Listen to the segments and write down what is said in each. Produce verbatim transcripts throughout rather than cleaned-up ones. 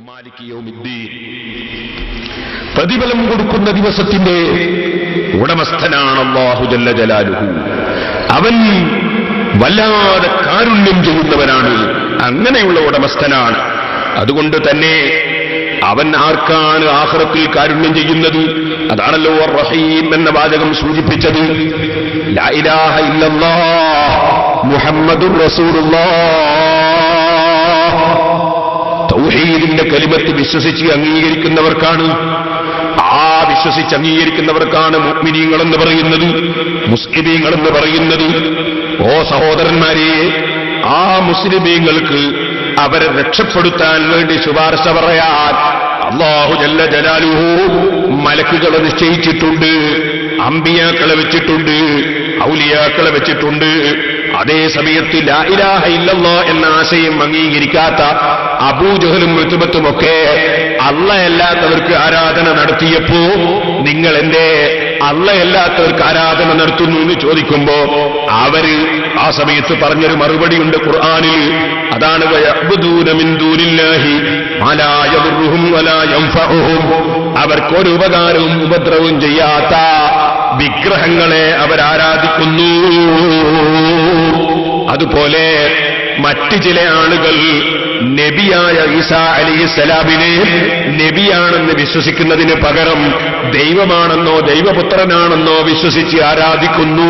മാലിക് യൗമിദ്ദീൻ, പ്രതിഫലം കൊടുക്കുന്ന ദിവസത്തിന്റെ ഉടമസ്ഥനാണ് അല്ലാഹു ജല്ല ജലാലുഹു. അവൻ വല്ലാതെ കാരുണ്യം ചെയ്യുന്നവനാണ്, അങ്ങനെയുള്ള ഉടമസ്ഥനാണ്. അതുകൊണ്ട് തന്നെ അവൻ ആർക്കാണ് ആഖിറത്തിൽ കാരുണ്യം ചെയ്യുന്നത്? അതാണല്ലോ റഹീം എന്ന വാചകം സൂചിപ്പിച്ചത്. ലാ ഇലാഹ ഇല്ലല്ലാഹ് മുഹമ്മദുർ റസൂലുള്ളാഹ്, തൗഹീദിന്റെ കലിമത്ത് വിശ്വസിച്ച് അംഗീകരിക്കുന്നവർക്കാണ്, ആ വിശ്വസിച്ച് അംഗീകരിക്കുന്നവർക്കാണ് മുഅ്മിനീങ്ങൾ എന്ന് പറയുന്നത്, മുസ്ലിമീങ്ങൾ എന്ന് പറയുന്നത്. ഓ സഹോദരന്മാരെ, ആ മുസ്ലിമീങ്ങൾക്ക് അവരെ രക്ഷപ്പെടുത്താൻ വേണ്ടി ശുപാർശ പറയാൻ അല്ലാഹു ജല്ല ജലാലുഹു മലക്കുകളെ നിശ്ചയിച്ചിട്ടുണ്ട്, അമ്പിയാക്കളെ വെച്ചിട്ടുണ്ട്, ഔലിയാക്കളെ വെച്ചിട്ടുണ്ട്. അതേ സമയത്ത് ലാ ഇലാഹ ഇല്ലല്ലാഹ് എന്ന ആശയം അംഗീകരിക്കാത്ത അബൂജഹലും ഉത്ബത്തുമൊക്കെ അല്ലാഹയല്ലാത്തവർക്ക് ആരാധന നടത്തിയപ്പോ നിങ്ങൾ എന്തേ അല്ലാഹയല്ലാത്തവർക്ക് ആരാധന നടത്തുന്നു എന്ന് ചോദിക്കുമ്പോ അവര് ആ സമയത്ത് പറഞ്ഞൊരു മറുപടിയുണ്ട് ഖുർആനിൽ. അതാണ് വയഅ്ബുദൂന മിൻ ദൂനില്ലാഹി മാ ലാ യദുർറുഹും വലാ യൻഫഉഹും, അവർക്കൊരു ഉപകാരവും ഉപദ്രവവും ചെയ്യാത്ത വിഗ്രഹങ്ങളെ അവരാരാധിക്കുന്നു. അതുപോലെ മറ്റ് ചില ആളുകൾ നബിയായ ഈസാ അലൈഹിസ്സലാമിനെ നബിയാണെന്ന് വിശ്വസിക്കുന്നതിന് പകരം ദൈവമാണെന്നോ ദൈവപുത്രനാണെന്നോ വിശ്വസിച്ച് ആരാധിക്കുന്നു.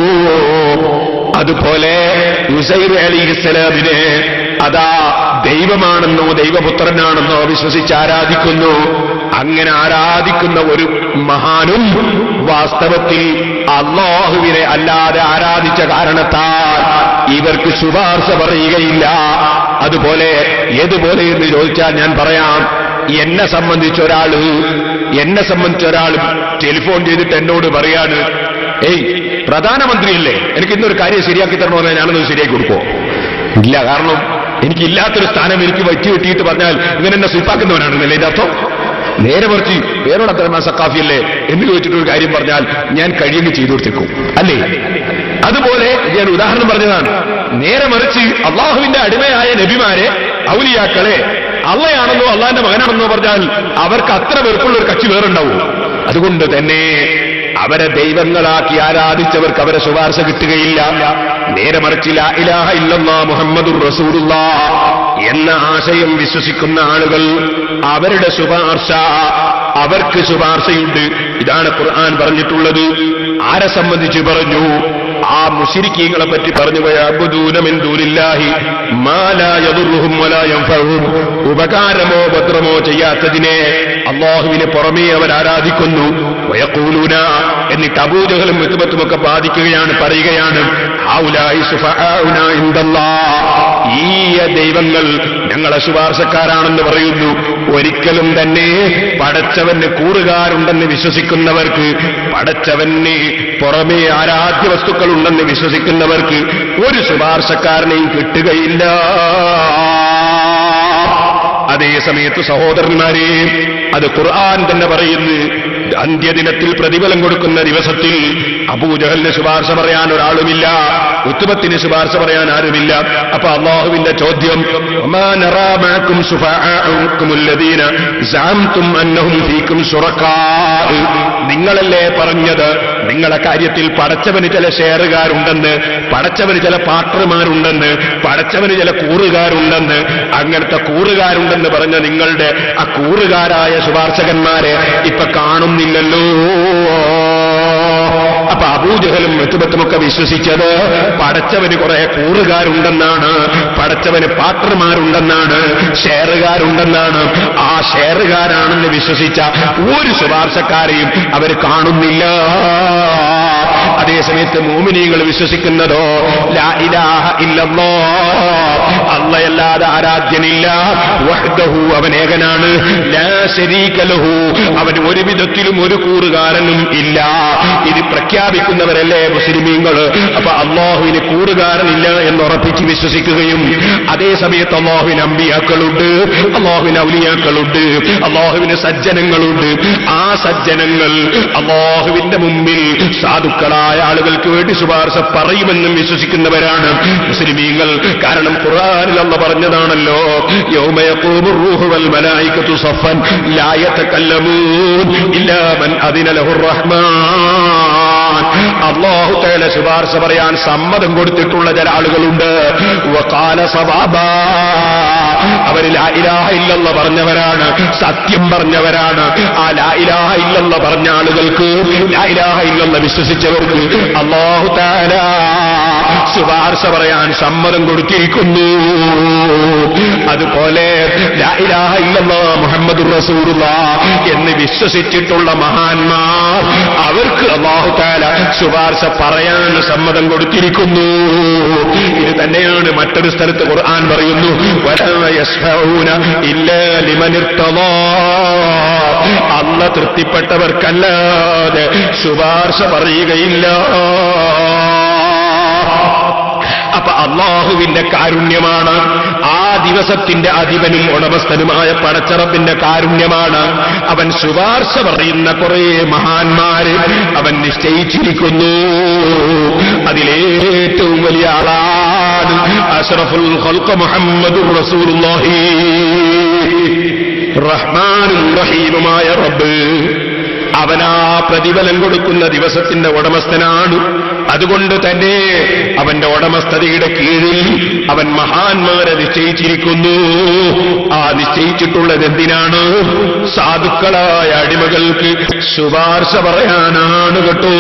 അതുപോലെ ഉസൈർ അലൈഹിസ്സലാമിനെ അതാ ദൈവമാണെന്നോ ദൈവപുത്രനാണെന്നോ വിശ്വസിച്ച് ആരാധിക്കുന്നു. അങ്ങനെ ആരാധിക്കുന്ന ഒരു മഹാനും വാസ്തവത്തിൽ അല്ലാഹുവിനെ അല്ലാതെ ആരാധിച്ച കാരണത്താൽ ഇവർക്ക് ശുപാർശ പറയുകയില്ല. അതുപോലെ ഏതുപോലെ എന്ന് ചോദിച്ചാൽ ഞാൻ പറയാം, എന്നെ സംബന്ധിച്ചൊരാള് എന്നെ സംബന്ധിച്ചൊരാൾ ടെലിഫോൺ ചെയ്തിട്ട് എന്നോട് പറയാണ്, ഏയ് പ്രധാനമന്ത്രിയല്ലേ, എനിക്ക് ഇന്നൊരു കാര്യം ശരിയാക്കി തരണോ പറഞ്ഞാൽ ഞാനൊന്ന് ശരിയാക്കി കൊടുക്കോ? ഇല്ല, കാരണം എനിക്കില്ലാത്തൊരു സ്ഥാനം എനിക്ക് വറ്റി വെട്ടിയിട്ട് പറഞ്ഞാൽ ഇവൻ എന്നെ സ്വീപ്പാക്കുന്നവനാണെന്നല്ലേ ഇതിന്റെ അർത്ഥം. നേരെ മറിച്ച് വേറോട് അത്ര സക്കാഫിയല്ലേ എന്ന് ചോദിച്ചിട്ടൊരു കാര്യം പറഞ്ഞാൽ ഞാൻ കഴിയുമെങ്കിൽ ചെയ്തു കൊടുത്തേക്കും, അല്ലേ? അതുപോലെ ഞാൻ ഉദാഹരണം പറഞ്ഞതാണ്. നേരെ മറിച്ച് അള്ളാഹുവിന്റെ അടിമയായ നബിമാരെ ഔലിയാക്കളെ അള്ളയാണെന്നോ അള്ളാന്റെ മകനാണെന്നോ പറഞ്ഞാൽ അവർക്ക് അത്ര വെറുപ്പുള്ള ഒരു കക്ഷി വേറുണ്ടാവും. അതുകൊണ്ട് തന്നെ അവരെ ദൈവങ്ങളാക്കി ആരാധിച്ചവർക്ക് അവരെ ശുപാർശ കിട്ടുകയില്ല. നേരെ മറിച്ച് ലാ ഇലാഹ ഇല്ലല്ലാഹ് മുഹമ്മദുർ റസൂലുള്ളാഹ് എന്ന ആശയം വിശ്വസിക്കുന്ന ആളുകൾ അവരുടെ ശുപാർശ അവർക്ക് ശുപാർശയുണ്ട്. ഇതാണ് ഖുർആൻ പറഞ്ഞിട്ടുള്ളത്. ആരെ സംബന്ധിച്ച് പറഞ്ഞു? ആ മുശ്രിക്കീങ്ങളെ പറ്റി പറഞ്ഞു, വയഅ്ബുദൂന മിൻ ദൂനില്ലാഹി മാ ലാ യദുർറുഹും വലാ യൻഫഉഹും, ഉപകാരമോ ഉപദ്രവമോ ചെയ്യാത്തതിനെ അല്ലാഹുവിനെ പുറമേ അവർ ആരാധിക്കുന്നു. വയഖൂലൂന, എന്നിട്ട് അബൂജഹലും ഉത്ബത്തുമൊക്കെ ബാധിക്കുകയാണ്, പറയുകയാണ്, ഹൗലാഇ ശുഫആഉനാ ഇൻദല്ലാഹ്, ഈ ദൈവങ്ങൾ ഞങ്ങളെ ശുപാർശക്കാരാണെന്ന് പറയുന്നു. ഒരിക്കലും തന്നെ പടച്ചവന് കൂറുകാരുണ്ടെന്ന് വിശ്വസിക്കുന്നവർക്ക്, പടച്ചവന് പുറമേ ആരാധ്യ വസ്തുക്കൾ ഉണ്ടെന്ന് വിശ്വസിക്കുന്നവർക്ക് ഒരു ശുപാർശക്കാരനെയും കിട്ടുകയില്ല. അതേ സമയത്ത് സഹോദരന്മാരെ, അത് ഖുർആൻ തന്നെ പറയുന്നു, അന്ത്യദിനത്തിൽ പ്രതിഫലം കൊടുക്കുന്ന ദിവസത്തിൽ അബൂജഹലിന് ശുപാർശ പറയാൻ ഒരാളുമില്ല, ഉത്ബത്തിന് ശുപാർശ പറയാൻ ആരുമില്ല. അപ്പൊ അല്ലാഹുവിന്റെ ചോദ്യം, വമാ നറാ മഅകും ശുഫാഅകും അല്ലദീന സഅംതും അന്നഹും ഫീകും ശുറകാ, നിങ്ങളല്ലേ പറഞ്ഞത് നിങ്ങളെ കാര്യത്തിൽ പടച്ചവന് ചില ഷെയറുകാരുണ്ടെന്ന്, പടച്ചവന് ചില പാർട്ണർമാരുണ്ടെന്ന്, പടച്ചവന് ചില കൂറുകാരുണ്ടെന്ന്. അങ്ങനത്തെ കൂറുകാരുണ്ടെന്ന് പറഞ്ഞ നിങ്ങളുടെ ആ കൂറുകാരായ ശുപാർശകന്മാരെ ഇപ്പൊ കാണുന്നില്ലല്ലോ. അപ്പൊ അബൂജഹലും ഉത്ബത്തുമൊക്കെ വിശ്വസിച്ചത് പടച്ചവന് കുറെ കൂറുകാരുണ്ടെന്നാണ്, പടച്ചവന് പാർട്ണർമാരുണ്ടെന്നാണ്, ഷെയറുകാരുണ്ടെന്നാണ്. ആ ഷെയറുകാരാണെന്ന് വിശ്വസിച്ച ഒരു ശുപാർശക്കാരെയും അവർ കാണുന്നില്ല. അതേസമയത്ത് മുഅ്മിനീങ്ങൾ വിശ്വസിക്കുന്നതോ ലാ ഇലാഹ ഇല്ലല്ലാഹ്, അല്ലാഹയല്ലാതെ ആരാധ്യനില്ല, വഹ്ദഹു, അവൻ ഏകനാണ്, ലാ ശരീക ലഹു, അവൻ ഒരു വിധത്തിലും ഒരു കൂറുകാരനും ഇല്ല. ഇത് പ്രഖ്യാപിക്കുന്നവരല്ലേ മുസ്ലിമീങ്ങൾ. അപ്പൊ അല്ലാഹുവിന് കൂറുകാരനില്ല എന്ന് ഉറപ്പിച്ച് വിശ്വസിക്കുകയും അതേസമയത്ത് അല്ലാഹുവിന് അമ്പിയാക്കളുണ്ട്, അല്ലാഹുവിന് ഔലിയാക്കളുണ്ട്, അല്ലാഹുവിന് സജ്ജനങ്ങളുണ്ട്. ആ സജ്ജനങ്ങൾ അല്ലാഹുവിന്റെ മുമ്പിൽ സാധുക്കളായ ആളുകൾക്ക് വേണ്ടി ശുപാർശ പറയുമെന്നും വിശ്വസിക്കുന്നവരാണ് മുസ്ലിമീങ്ങൾ. കാരണം ഖുർആനിൽ അല്ലാഹു പറഞ്ഞതാണല്ലോ, യൗമ യഖൂമുർ റൂഹു വൽ മലായികതു സഫൻ ലാ യതകല്ലമൂൻ ഇല്ലാ മൻ അദിന ലഹുർ റഹ്മാൻ. അല്ലാഹു തആല ശുപാർശ പറയാൻ സമ്മതം കൊടുത്തിട്ടുള്ള ചില ആളുകളുണ്ട്. വഖാല സവാബാ, അവർ ലാ ഇലാഹ ഇല്ലല്ലാഹ് പറഞ്ഞവരാണ്, സത്യം പറഞ്ഞവരാണ്. ആ ലാ ഇലാഹ ഇല്ലല്ലാഹ് പറഞ്ഞ ആളുകൾക്ക്, ലാ ഇലാഹ ഇല്ലല്ലാഹ് വിശ്വസിച്ചവർക്ക് അല്ലാഹു തആല ശുപാർശ പറയാൻ സമ്മതം കൊടുത്തിരിക്കുന്നു. അതുപോലെ ലാ ഇലാഹ ഇല്ലല്ലാഹ് മുഹമ്മദുർ റസൂലുള്ളാഹ് എന്ന് വിശ്വസിച്ചിട്ടുള്ള മഹാന്മാർ, അവർക്ക് അല്ലാഹു തആല ശുപാർശ പറയാൻ സമ്മതം കൊടുത്തിരിക്കുന്നു. ഇത് തന്നെയാണ് മറ്റൊരു സ്ഥലത്ത് ഖുർആൻ പറയുന്നു, വലാ യസ്ഫഊന ഇല്ലാ ലിമൻ ഇർതദാ. അല്ലാഹു തൃപ്തിപ്പെട്ടവർക്കല്ലാതെ ശുപാർശ പറയുകയില്ല. അപ്പൊ അല്ലാഹുവിന്റെ കാരുണ്യമാണ്, ആ ദിവസത്തിന്റെ അധിപനും ഉടമസ്ഥനുമായ പടച്ചറപ്പിന്റെ കാരുണ്യമാണ്. അവൻ ശുപാർശ പറയുന്ന കുറെ മഹാന്മാര് അവൻ നിശ്ചയിച്ചിരിക്കുന്നു. അതിലേറ്റവും വലിയ ആളാണ് അഷ്റഫുൽ ഖൽഖ് മുഹമ്മദുർ റസൂലുള്ളാഹി. റഹ്മാനും റഹീമുമായ റബ്ബ് അവനാ പ്രതിഫലം കൊടുക്കുന്ന ദിവസത്തിന്റെ ഉടമസ്ഥനാണ്. അതുകൊണ്ട് തന്നെ അവന്റെ ഉടമസ്ഥതയുടെ കീഴിൽ അവൻ മഹാന്മാരെ നിശ്ചയിച്ചിരിക്കുന്നു. ആ നിശ്ചയിച്ചിട്ടുള്ളത് എന്തിനാണ്? സാധുക്കളായ അടിമകൾക്ക് ശുപാർശ പറയാനാണ് കേട്ടോ.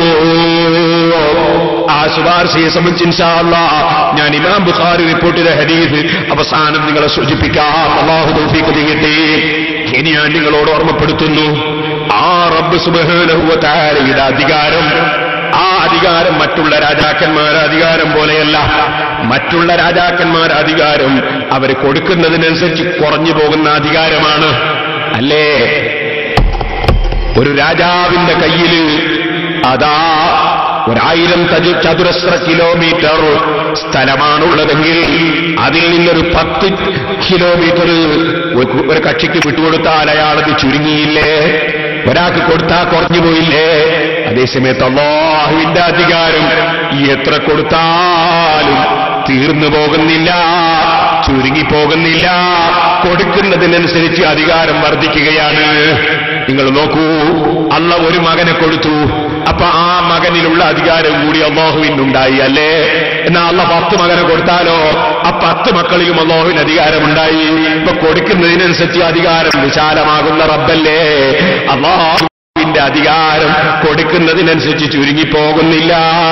ആ ശുപാർശയെ സംബന്ധിച്ച് ഇൻഷാ അല്ലാഹ് ഞാൻ ഇമാം ബുഖാരി റിപ്പോർട്ട് ചെയ്ത ഹദീസ് അവസാനം നിങ്ങളെ സൂചിപ്പിക്കാം. അല്ലാഹു തൗഫീഖ് ചെയ്യട്ടെ. ഇനി ഞാൻ നിങ്ങളോട് ഓർമ്മപ്പെടുത്തുന്നു, ആ റബ്ബ് സുബ്ഹാനഹു വ തആലയുടെ അധികാരം, ആ അധികാരം മറ്റുള്ള രാജാക്കന്മാരുടെ അധികാരം പോലെയല്ല. മറ്റുള്ള രാജാക്കന്മാരുടെ അധികാരം അവർ കൊടുക്കുന്നതിനനുസരിച്ച് കുറഞ്ഞു പോകുന്ന അധികാരമാണ്, അല്ലേ? ഒരു രാജാവിന്റെ കയ്യിൽ അതാ ഒരായിരം ചതുരശ്ര കിലോമീറ്റർ സ്ഥലമാണുള്ളതെങ്കിൽ അതിൽ നിന്നൊരു പത്ത് കിലോമീറ്റർ ഒരു കക്ഷിക്ക് വിട്ടുകൊടുത്താൽ അയാളത് ചുരുങ്ങിയില്ലേ? ഒരാൾക്ക് കൊടുത്താൽ കുറഞ്ഞു പോയില്ലേ? അതേസമയത്ത് അല്ലാഹുവിന്റെ അധികാരം എത്ര കൊടുത്താലും തീർന്നു പോകുന്നില്ല, ചുരുങ്ങിപ്പോകുന്നില്ല. കൊടുക്കുന്നതിനനുസരിച്ച് അധികാരം വർദ്ധിക്കുകയാണ്. നിങ്ങൾ നോക്കൂ, അല്ലാഹു ഒരു മകനെ കൊടുത്തു, അപ്പൊ ആ മകനിലുള്ള അധികാരം കൂടി അല്ലാഹുവിനുണ്ടായി, അല്ലേ? എന്നാൽ അല്ലാഹു പത്ത് മകനെ കൊടുത്താലോ, ആ പത്ത് മക്കളിലും അല്ലാഹുവിന് അധികാരമുണ്ടായി. ഇപ്പൊ കൊടുക്കുന്നതിനനുസരിച്ച് അധികാരം വിശാലമാകുന്ന റബ്ബല്ലേ? അല്ലാഹുവിന്റെ അധികാരം കൊടുക്കുന്നതിനനുസരിച്ച് ചുരുങ്ങിപ്പോകുന്നില്ല.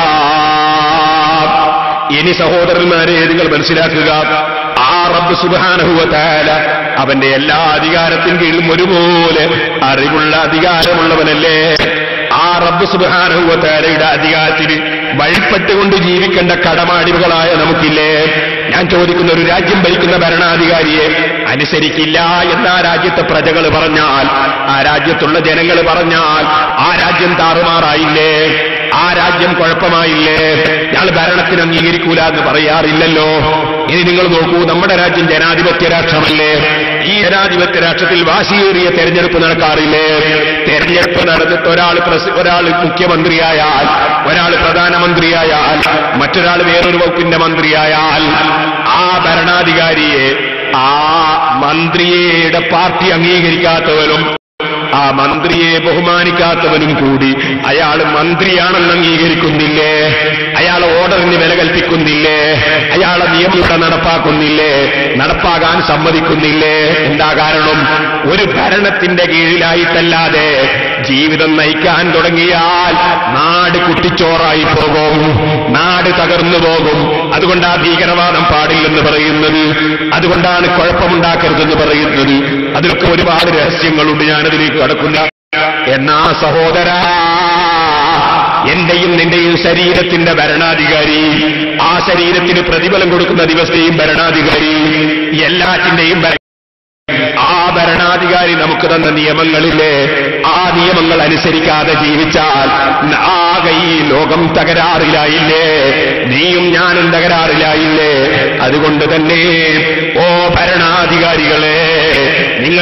ഇനി സഹോദരന്മാരെ നിങ്ങൾ മനസ്സിലാക്കുക, ആ റബ്ബ് സുബ്ഹാനഹു വ തആല അവന്റെ എല്ലാ അധികാരത്തിൻ കീഴിലും ഒരുപോലെ അറിവുള്ള അധികാരമുള്ളവനല്ലേ? ആ റബ്ബ് സുബ്ഹാനഹു വ തആലയുടെ അധികാരത്തിന് വഴിപ്പെട്ടുകൊണ്ട് ജീവിക്കേണ്ട കടമാടികളായ നമുക്കില്ലേ? ഞാൻ ചോദിക്കുന്ന, ഒരു രാജ്യം ഭരിക്കുന്ന ഭരണാധികാരിയെ അനുസരിക്കില്ല എന്ന് ആ രാജ്യത്തെ പ്രജകൾ പറഞ്ഞാൽ, ആ രാജ്യത്തുള്ള ജനങ്ങൾ പറഞ്ഞാൽ, ആ രാജ്യം താറുമാറായില്ലേ? ആ രാജ്യം കുഴപ്പമായില്ലേ? ഞങ്ങൾ ഭരണത്തിന് അംഗീകരിക്കൂല എന്ന് പറയാറില്ലല്ലോ. ഇനി നിങ്ങൾ നോക്കൂ, നമ്മുടെ രാജ്യം ജനാധിപത്യ രാഷ്ട്രമല്ലേ? ഈ ജനാധിപത്യ രാഷ്ട്രത്തിൽ വാശിയേറിയ തെരഞ്ഞെടുപ്പ് നടക്കാറില്ലേ? തെരഞ്ഞെടുപ്പ് നടന്നിട്ട് ഒരാൾ ഒരാൾ മുഖ്യമന്ത്രിയായാൽ, ഒരാൾ പ്രധാനമന്ത്രിയായാൽ, മറ്റൊരാൾ വേറൊരു വകുപ്പിന്റെ മന്ത്രിയായാൽ, ആ ഭരണാധികാരിയെ, ആ മന്ത്രിയുടെ പാർട്ടി അംഗീകരിക്കാത്തവരും ആ മന്ത്രിയെ ബഹുമാനിക്കാത്തവനും കൂടി അയാൾ മന്ത്രിയാണെന്ന് അംഗീകരിക്കുന്നില്ലേ? അയാൾ ഓർഡറിന് വില കൽപ്പിക്കുന്നില്ലേ? അയാളെ നിയമം നടപ്പാക്കുന്നില്ലേ? നടപ്പാകാൻ സമ്മതിക്കുന്നില്ലേ? എന്താ കാരണം? ഒരു ഭരണത്തിന്റെ കീഴിലായിട്ടല്ലാതെ ജീവിതം നയിക്കാൻ തുടങ്ങിയാൽ നാട് കുട്ടിച്ചോറായി പോകും, നാട് തകർന്നു പോകും. അതുകൊണ്ടാ ഭീകരവാദം പാടില്ലെന്ന് പറയുന്നത്, അതുകൊണ്ടാണ് കുഴപ്പമുണ്ടാക്കരുതെന്ന് പറയുന്നത്. അതിലൊക്കെ ഒരുപാട് രഹസ്യങ്ങളുണ്ട്, ഞാനതിലേക്ക് കടക്കില്ല. എന്നാ സഹോദര, എന്റെയും നിന്റെയും ശരീരത്തിന്റെ ഭരണാധികാരി, ആ ശരീരത്തിന് പ്രതിഫലം കൊടുക്കുന്ന ദിവസത്തെയും ഭരണാധികാരി, എല്ലാറ്റിന്റെയും ആ ഭരണാധികാരി നമുക്ക് തന്ന നിയമങ്ങളില്ലേ? ആ നിയമങ്ങൾ അനുസരിക്കാതെ ജീവിച്ചാൽ ആകെ ഈ ലോകം തകരാറിലായില്ലേ? നീയും ഞാനും തകരാറിലായില്ലേ? അതുകൊണ്ട് തന്നെ ഓ ഭരണാധികാരികളെ, നിങ്ങൾ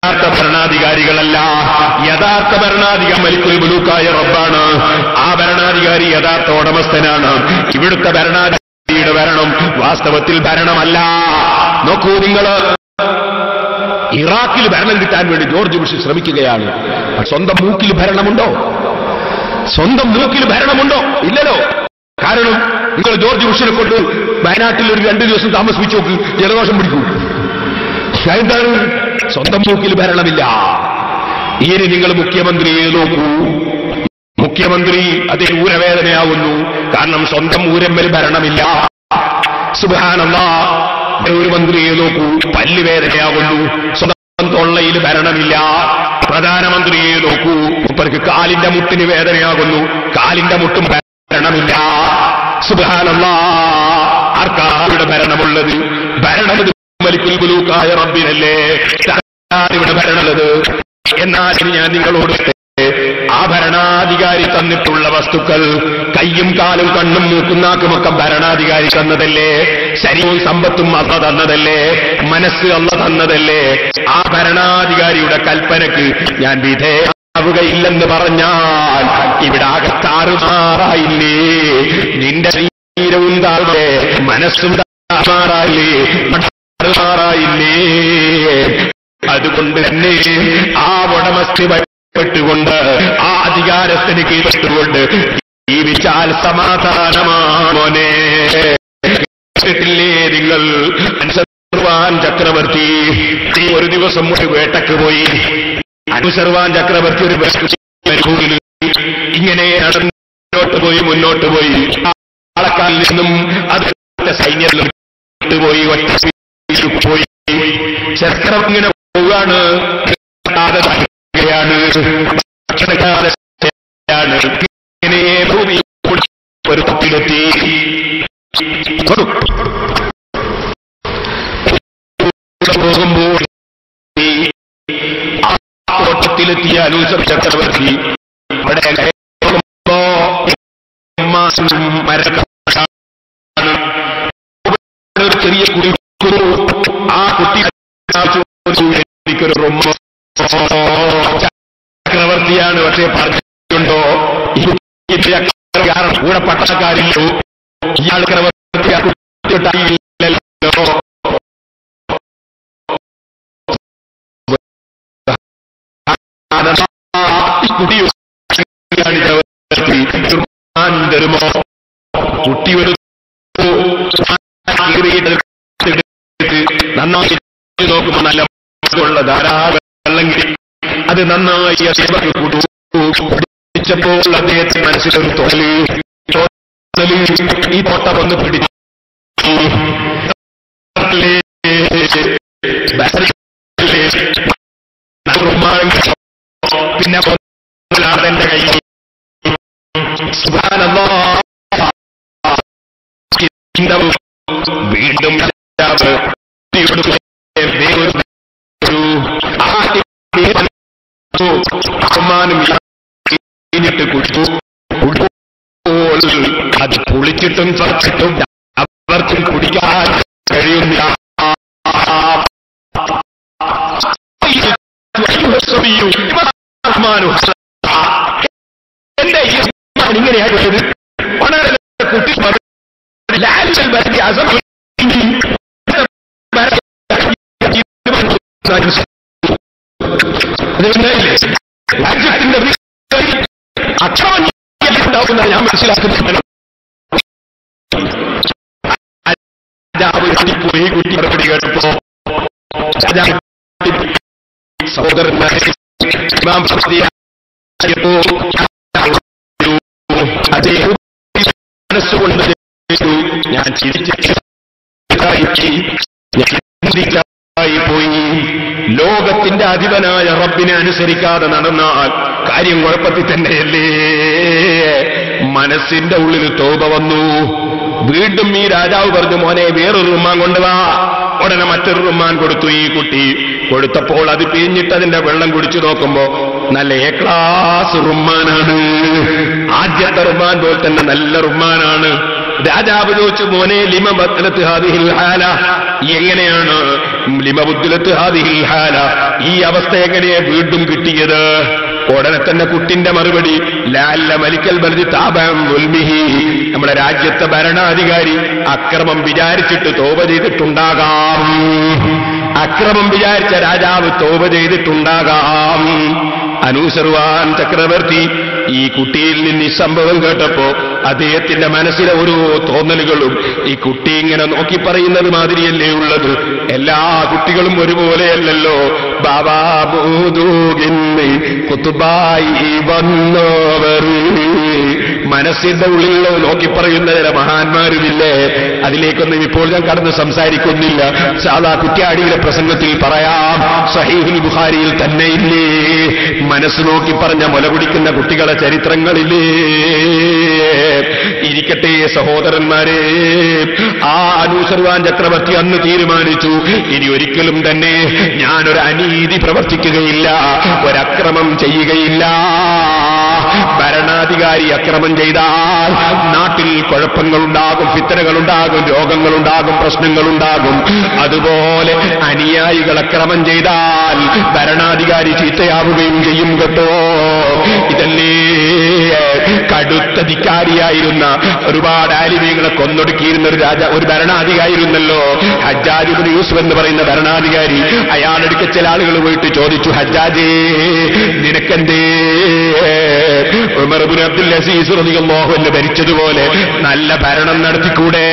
യഥാർത്ഥ ഭരണാധികാരികളല്ല. യഥാർത്ഥ ഭരണാധികാരി മലിക്കുൽ മുലൂക്കായ റബ്ബാണ്. ആ ഭരണാധികാരി യഥാർത്ഥ ഉടമസ്ഥനാണ്. ഇവിടുത്തെ ഭരണാധികാരിയുടെ ഭരണം വാസ്തവത്തിൽ ഭരണമല്ല. നോക്കൂ നിങ്ങൾ, ഇറാഖിൽ ഭരണം കിട്ടാൻ വേണ്ടി ജോർജ് ബുഷ് ശ്രമിക്കുകയാണ്. സ്വന്തം മൂക്കിൽ ഭരണമുണ്ടോ? സ്വന്തം മൂക്കിൽ ഭരണമുണ്ടോ? ഇല്ലല്ലോ. കാരണം നിങ്ങൾ ജോർജ് ബുഷിനെ കൊണ്ട് വയനാട്ടിൽ ഒരു രണ്ടു ദിവസം താമസിപ്പിച്ചു നോക്ക്, ജലദോഷം പിടിക്കും. എന്താണ്? സ്വന്തം മൂക്കിൽ ഭരണമില്ല. ഇനി നിങ്ങൾ മുഖ്യമന്ത്രിയെ നോക്കൂ. മുഖ്യമന്ത്രി അതേ ഊരവേദനയാവുന്നു. കാരണം സ്വന്തം ഊരമ്മൽ ഭരണമില്ല. സുബ്ഹാനല്ലാഹ്. ഒരു മന്ത്രിയെ നോക്കൂ, പല്ലുവേദനയാവുന്നു. സ്വന്തം തൊള്ളയിൽ ഭരണമില്ല. പ്രധാനമന്ത്രിയെ നോക്കൂ, മൂപ്പർക്ക് കാലിന്റെ മുട്ടിന് വേദനയാകുന്നു. കാലിന്റെ മുട്ടും ഭരണമില്ല. സുബ്ഹാനല്ലാഹ്. ആർക്കാരുടെ ഭരണമുള്ളത്? ഭരണമത് മലിക്കുൽ മുലൂക്കായ റബ്ബിനല്ലേ. ഇവിടെ ഭരണമുള്ളത്. എന്നാൽ ഞാൻ നിങ്ങളോട് ആ ഭരണാധികാരി തന്നിട്ടുള്ള വസ്തുക്കൾ, കയ്യും കാലും കണ്ണും മൂക്കും നാക്കുമൊക്കെ ഭരണാധികാരി തന്നതല്ലേ. ശരീരവും സമ്പത്തും അള്ള തന്നതല്ലേ. മനസ്സ് അള്ള തന്നതല്ലേ. ആ ഭരണാധികാരിയുടെ കൽപ്പനയ്ക്ക് ഞാൻ വിധേയമാവുകയില്ലെന്ന് പറഞ്ഞാൽ ഇവിടെ ആകെ താറുമാറായില്ലേ. നിന്റെ ശരീരവും താഴെ മനസ്സും താറുമാറായില്ലേ, താറുമാറായില്ലേ. അതുകൊണ്ട് തന്നെ ആ ഉടമസ്ഥ പെട്ടുകൊണ്ട്, ആ അധികാരത്തിന് കീഴ്പ്പെട്ടുകൊണ്ട് ജീവിച്ചാൽ സമാധാനമാണോനെ. കേട്ടിട്ടില്ലേ നിങ്ങൾ? അനുസർവാൻ ചക്രവർത്തി ഒരു ദിവസം ഒരു വേട്ടക്ക് പോയി. അനുസർവാൻ ചക്രവർത്തി ഒരു വേട്ടയിൽ ഇങ്ങനെ മുന്നോട്ട് പോയി മുന്നോട്ട് പോയി ആളക്കാലിൽ നിന്നും അത് സൈന്യം വിട്ടുപോയി. ഒറ്റ പോയി ചക്രം ഇങ്ങനെ പോവുകയാണ്. ഇങ്ങനെ ഭൂമി ഒരു കുത്തിലെത്തി. പോകുമ്പോൾ ആ തോട്ടത്തിലെത്തിയ അനുസർ ചക്രവർത്തി അവിടെ ഒരു ചെറിയ കുടി. ആ കുട്ടി ചക്രവർത്തിയാണ്. പക്ഷേ പറഞ്ഞിട്ടുണ്ടോ കൂടെ പട്ടക്കാരില്ലോ. ഇയാൾ ചക്രവർത്തിയില്ലല്ലോ. കുട്ടി ഒരു നന്നായി നോക്കുമ്പോ നല്ല ഉള്ള ധാരാളം വെള്ളം കിട്ടി. അത് നന്നായി കുടിച്ചപ്പോൾ അദ്ദേഹത്തിന് മനസ്സിലൊരു തോന്നല് ഈ തോട്ട വന്ന് പിടിച്ചു. പിന്നെ എന്റെ കയ്യിൽ വീണ്ടും കഴിഞ്ഞിട്ട് കുടിച്ചു. അത് കുളിച്ചിട്ടും ചർച്ചിട്ടും അവർക്കും കുടിക്കാൻ കഴിയുന്നില്ല. എന്റെ ഇങ്ങനെയായിട്ടുള്ളത് വളരെ കുട്ടി രാജ്യത്തിന്റെ അക്ഷമണ്ടാവുന്ന ഞാൻ മനസ്സിലാക്കുന്നു. പോയി കുട്ടി മറുപടി കേട്ടപ്പോ സഹോദരന്മാരെ അദ്ദേഹം മനസ്സുകൊണ്ട് ഞാൻ ചിരിച്ചായി പോയി. ലോകത്തിന്റെ അധിപനായ റബ്ബിനെ അനുസരിക്കാതെ നടന്നാൽ കാര്യം കുഴപ്പത്തിൽ തന്നെയല്ലേ. മനസ്സിന്റെ ഉള്ളിൽ തോപ വന്നു. വീണ്ടും ഈ രാജാവ് പറഞ്ഞു, മോനെ വേറൊരു റുമാൻ കൊണ്ടുവാ. ഉടനെ മറ്റൊരു റുമാൻ കൊടുത്തു. ഈ കുട്ടി കൊടുത്തപ്പോൾ അത് പിഴിഞ്ഞിട്ട് അതിന്റെ വെള്ളം കുടിച്ചു നോക്കുമ്പോ നല്ല എ ക്ലാസ് റുമാനാണ്. ആദ്യത്തെ റുമാൻ പോലെ തന്നെ നല്ല റുമാനാണ്. രാജാവ് ചോദിച്ചു, മോനെ ലിമ ബദ്ലത്ത് ഹാദിഹിൽ ഹാല, എങ്ങനെയാണ് ലിമ ബദ്ലത്ത് ഹാദിഹിൽ ഹാല, ഈ അവസ്ഥ എങ്ങനെയാ വീണ്ടും കിട്ടിയത്? ഉടനെ തന്നെ കുട്ടിന്റെ മറുപടി, ലഅല്ല മലിക്കൽ ബൽദി താബഅൻ ദുൽമിഹി, നമ്മുടെ രാജ്യത്തെ ഭരണാധികാരി അക്രമം വിചാരിച്ചിട്ട് തൗബ ചെയ്തിട്ടുണ്ടാകാം. അക്രമം വിചാരിച്ച രാജാവ് തൗബ ചെയ്തിട്ടുണ്ടാകാം. അനൂസർവാൻ ചക്രവർത്തി ഈ കുട്ടിയിൽ നിന്ന് ഈ സംഭവം കേട്ടപ്പോ അദ്ദേഹത്തിന്റെ മനസ്സിലെ ഓരോ തോന്നലുകളും ഈ കുട്ടി ഇങ്ങനെ നോക്കി പറയുന്നത് മാതിരിയല്ലേ ഉള്ളത്? എല്ലാ കുട്ടികളും ഒരുപോലെയല്ലല്ലോ. ബാബാ ബൂദൂഗിന്ന് കുത്തുബായി വന്നവർ, മനസ്സിന്റെ ഉള്ളിലോ നോക്കി പറയുന്ന ചില മഹാന്മാരുമില്ലേ? അതിലേക്കൊന്നും ഇപ്പോൾ ഞാൻ കടന്ന് സംസാരിക്കുന്നില്ല. സാധാ കുറ്റ്യാടിയിലെ പ്രസംഗത്തിൽ പറയാം, സഹീഹുൽ ബുഖാരിയിൽ തന്നെ ഇല്ലേ മനസ്സ് നോക്കി പറഞ്ഞ മുല കുടിക്കുന്ന കുട്ടികളെ ചരിത്രങ്ങളില്ലേ? ഇരിക്കട്ടെ സഹോദരന്മാരെ, ആ അനൂസർവാൻ ചക്രവർത്തി അന്ന് തീരുമാനിച്ചു, ഇനി ഒരിക്കലും തന്നെ ഞാനൊരു അനീതി പ്രവർത്തിക്കുകയില്ല, ഒരക്രമം ചെയ്യുകയില്ല. ഭരണാധികാരി അക്രമം ചെയ്താൽ നാട്ടിൽ കുഴപ്പങ്ങളുണ്ടാകും, ഫിത്തനകളുണ്ടാകും, രോഗങ്ങളുണ്ടാകും, പ്രശ്നങ്ങളുണ്ടാകും. അതുപോലെ അനുയായികൾ അക്രമം ചെയ്താൽ ഭരണാധികാരി ചീത്തയാവുകയും ചെയ്യും കേട്ടോ. ഇതല്ലേ കടുത്ത ധിക്കാരിയായിരുന്ന ഒരുപാട് ആലിമീങ്ങളെ കൊന്നൊടുക്കിയിരുന്ന ഒരു രാജ ഒരു ഭരണാധികാരിയിരുന്നല്ലോ ഹജ്ജാജ് ഇബ്നു യൂസുഫ് എന്ന് പറയുന്ന ഭരണാധികാരി. അയാളെടുക്ക ചില ആളുകൾ പോയിട്ട് ചോദിച്ചു, ഹജ്ജാജേ നിനക്കെന്തേ ഉമർ ഇബ്നു അബ്ദുൽ അസീസ് റളിയല്ലാഹു അൻഹു ഭരിച്ചതുപോലെ നല്ല ഭരണം നടത്തിക്കൂടെ?